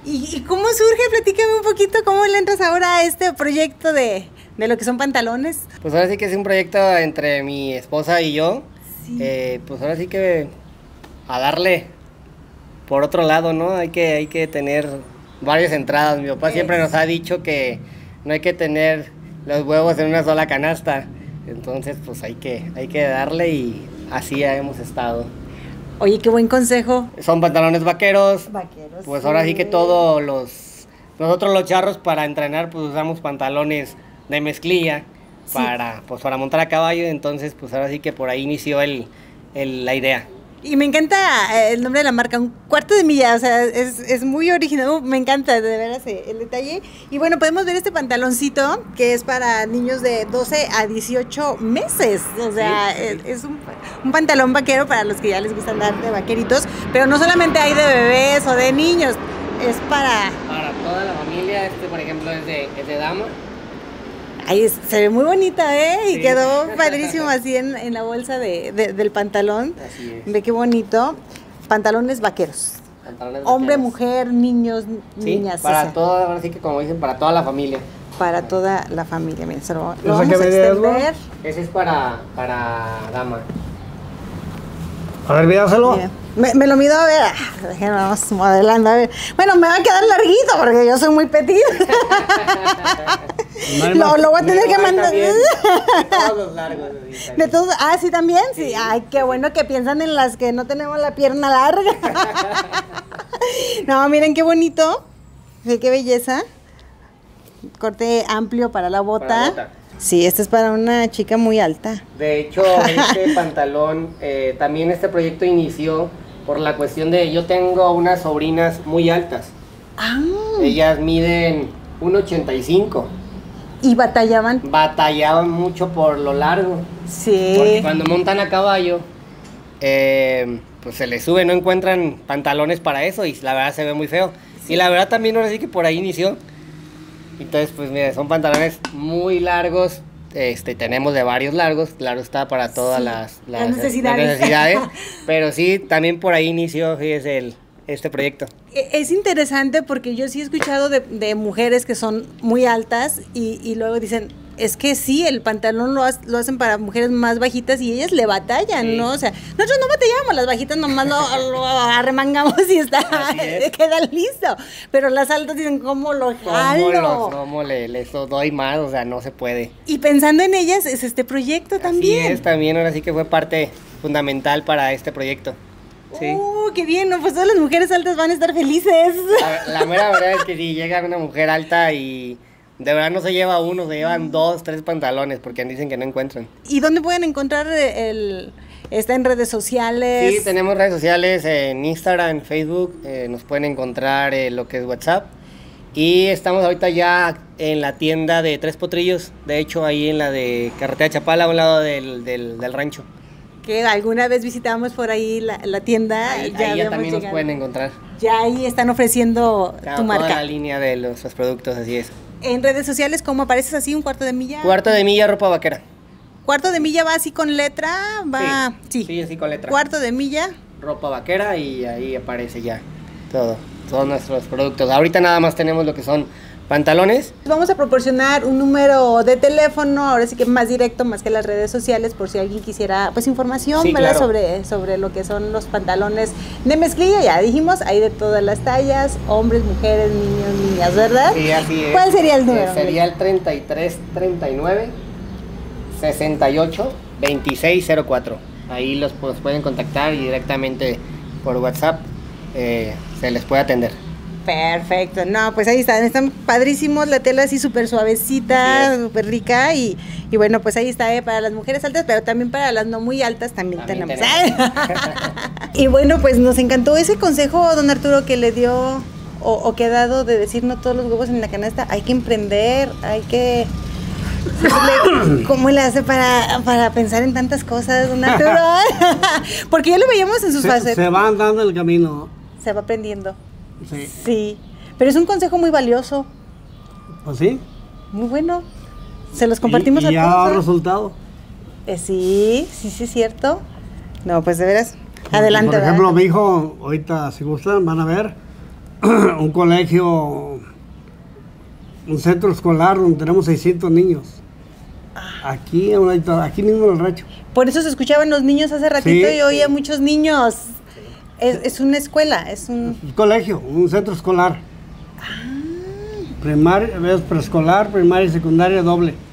¿Y cómo surge? Platícame un poquito, ¿cómo le entras ahora a este proyecto de lo que son pantalones? Pues ahora sí que es un proyecto entre mi esposa y yo. Sí. Pues ahora sí que a darle por otro lado, ¿no? Hay que tener varias entradas. Mi papá siempre nos ha dicho que no hay que tener los huevos en una sola canasta. Entonces, pues hay que darle y así hemos estado. Oye, qué buen consejo. Son pantalones vaqueros. Pues ahora sí que nosotros los charros para entrenar pues usamos pantalones de mezclilla para montar a caballo. Entonces, pues ahora sí que por ahí inició la idea. Y me encanta el nombre de la marca, un cuarto de milla, o sea, es muy original, me encanta de veras el detalle. Y bueno, podemos ver este pantaloncito que es para niños de 12 a 18 meses, o sea, sí. Es un pantalón vaquero para los que ya les gusta andar de vaqueritos, pero no solamente hay de bebés o de niños, es para toda la familia. Por ejemplo, es de dama. Ahí se ve muy bonita, ¿eh? Sí. Y quedó padrísimo así en la bolsa del pantalón. Así es. Ve qué bonito. Pantalones vaqueros. Hombre, mujer, niños, niñas. Para toda, ahora sí que como dicen, para toda la familia. Para toda la familia, miren, se lo vamos a extender. Ese es para dama. A ver, mídaselo. Me lo mido, a ver, vamos modelando, a ver. Bueno, me va a quedar larguito porque yo soy muy petit. Lo voy a tener que mandar. De todos los largos. De todos, sí, también, sí. Ay, qué bueno que piensan en las que no tenemos la pierna larga. No, miren qué bonito. Qué belleza. Corte amplio para la bota. Para la bota. Sí, este es para una chica muy alta. De hecho, este pantalón, también este proyecto inició por la cuestión de yo tengo unas sobrinas muy altas. Ellas miden 1.85. ¿Y batallaban? Batallaban mucho por lo largo. Sí. Porque cuando montan a caballo, pues se les sube, no encuentran pantalones para eso y la verdad se ve muy feo. Sí. Y la verdad también ahora sí que por ahí inició. Entonces, pues mira, son pantalones muy largos, tenemos de varios largos, claro está, para todas las necesidades, pero sí, también por ahí inició este proyecto. Es interesante porque yo sí he escuchado de mujeres que son muy altas y luego dicen, es que sí, el pantalón lo hacen para mujeres más bajitas y ellas le batallan, sí. ¿No? O sea, nosotros no batallamos, las bajitas nomás lo arremangamos y queda listo. Pero las altas dicen, ¿cómo lo jalo? ¿Cómo les doy más? O sea, no se puede. Y pensando en ellas es este proyecto también. Así es, también ahora sí que fue parte fundamental para este proyecto. Sí. ¡Qué bien! No, pues todas las mujeres altas van a estar felices. La mera verdad es que si llega una mujer alta y de verdad no se lleva uno, se llevan 2, 3 pantalones porque dicen que no encuentran. ¿Y dónde pueden encontrar está en redes sociales? Sí, tenemos redes sociales en Instagram, en Facebook, nos pueden encontrar lo que es WhatsApp. Y estamos ahorita ya en la tienda de Tres Potrillos, de hecho ahí en la de Carretera Chapala, a un lado del rancho. Que alguna vez visitamos por ahí la tienda. Ahí ya también nos pueden encontrar. Ya ahí están ofreciendo tu marca. Toda la línea de los productos, así es. En redes sociales, ¿cómo apareces así? ¿Un cuarto de milla? Cuarto de milla, ropa vaquera. ¿Cuarto de milla va así con letra? Va, sí, así con letra. Cuarto de milla. Ropa vaquera y ahí aparece ya todos nuestros productos. Ahorita nada más tenemos lo que son pantalones. Vamos a proporcionar un número de teléfono, ahora sí que más directo, más que las redes sociales, por si alguien quisiera pues información, sí, ¿verdad? Claro. Sobre lo que son los pantalones de mezclilla, ya dijimos, hay de todas las tallas, hombres, mujeres, niños, niñas, ¿verdad? Sí, así es. ¿Cuál sería el número? Sería el 3339 68 2604. Ahí los pueden contactar y directamente por WhatsApp se les puede atender. Perfecto, no, pues ahí están padrísimos, la tela así súper suavecita, súper rica y bueno, pues ahí está para las mujeres altas, pero también para las no muy altas también tenemos. Y bueno, pues nos encantó ese consejo, don Arturo, que le dio o que ha dado de decir no todos los huevos en la canasta, hay que emprender, hay que... ¿Cómo le hace para pensar en tantas cosas, don Arturo? Porque ya lo veíamos en sus facetas. Se van dando el camino. Se va aprendiendo. Sí. Pero es un consejo muy valioso. ¿Pues sí? Muy bueno. Se los compartimos a todos. ¿Y ya ha resultado? Sí, es cierto. No, pues de veras. Adelante. Por ejemplo, mi hijo, ahorita si gustan, van a ver. un colegio, un centro escolar donde tenemos 600 niños. Aquí mismo en el rancho. Por eso se escuchaban los niños hace ratito Sí. y oía muchos niños. Es una escuela, es un... Un colegio, un centro escolar. Primaria, preescolar, primaria y secundaria doble.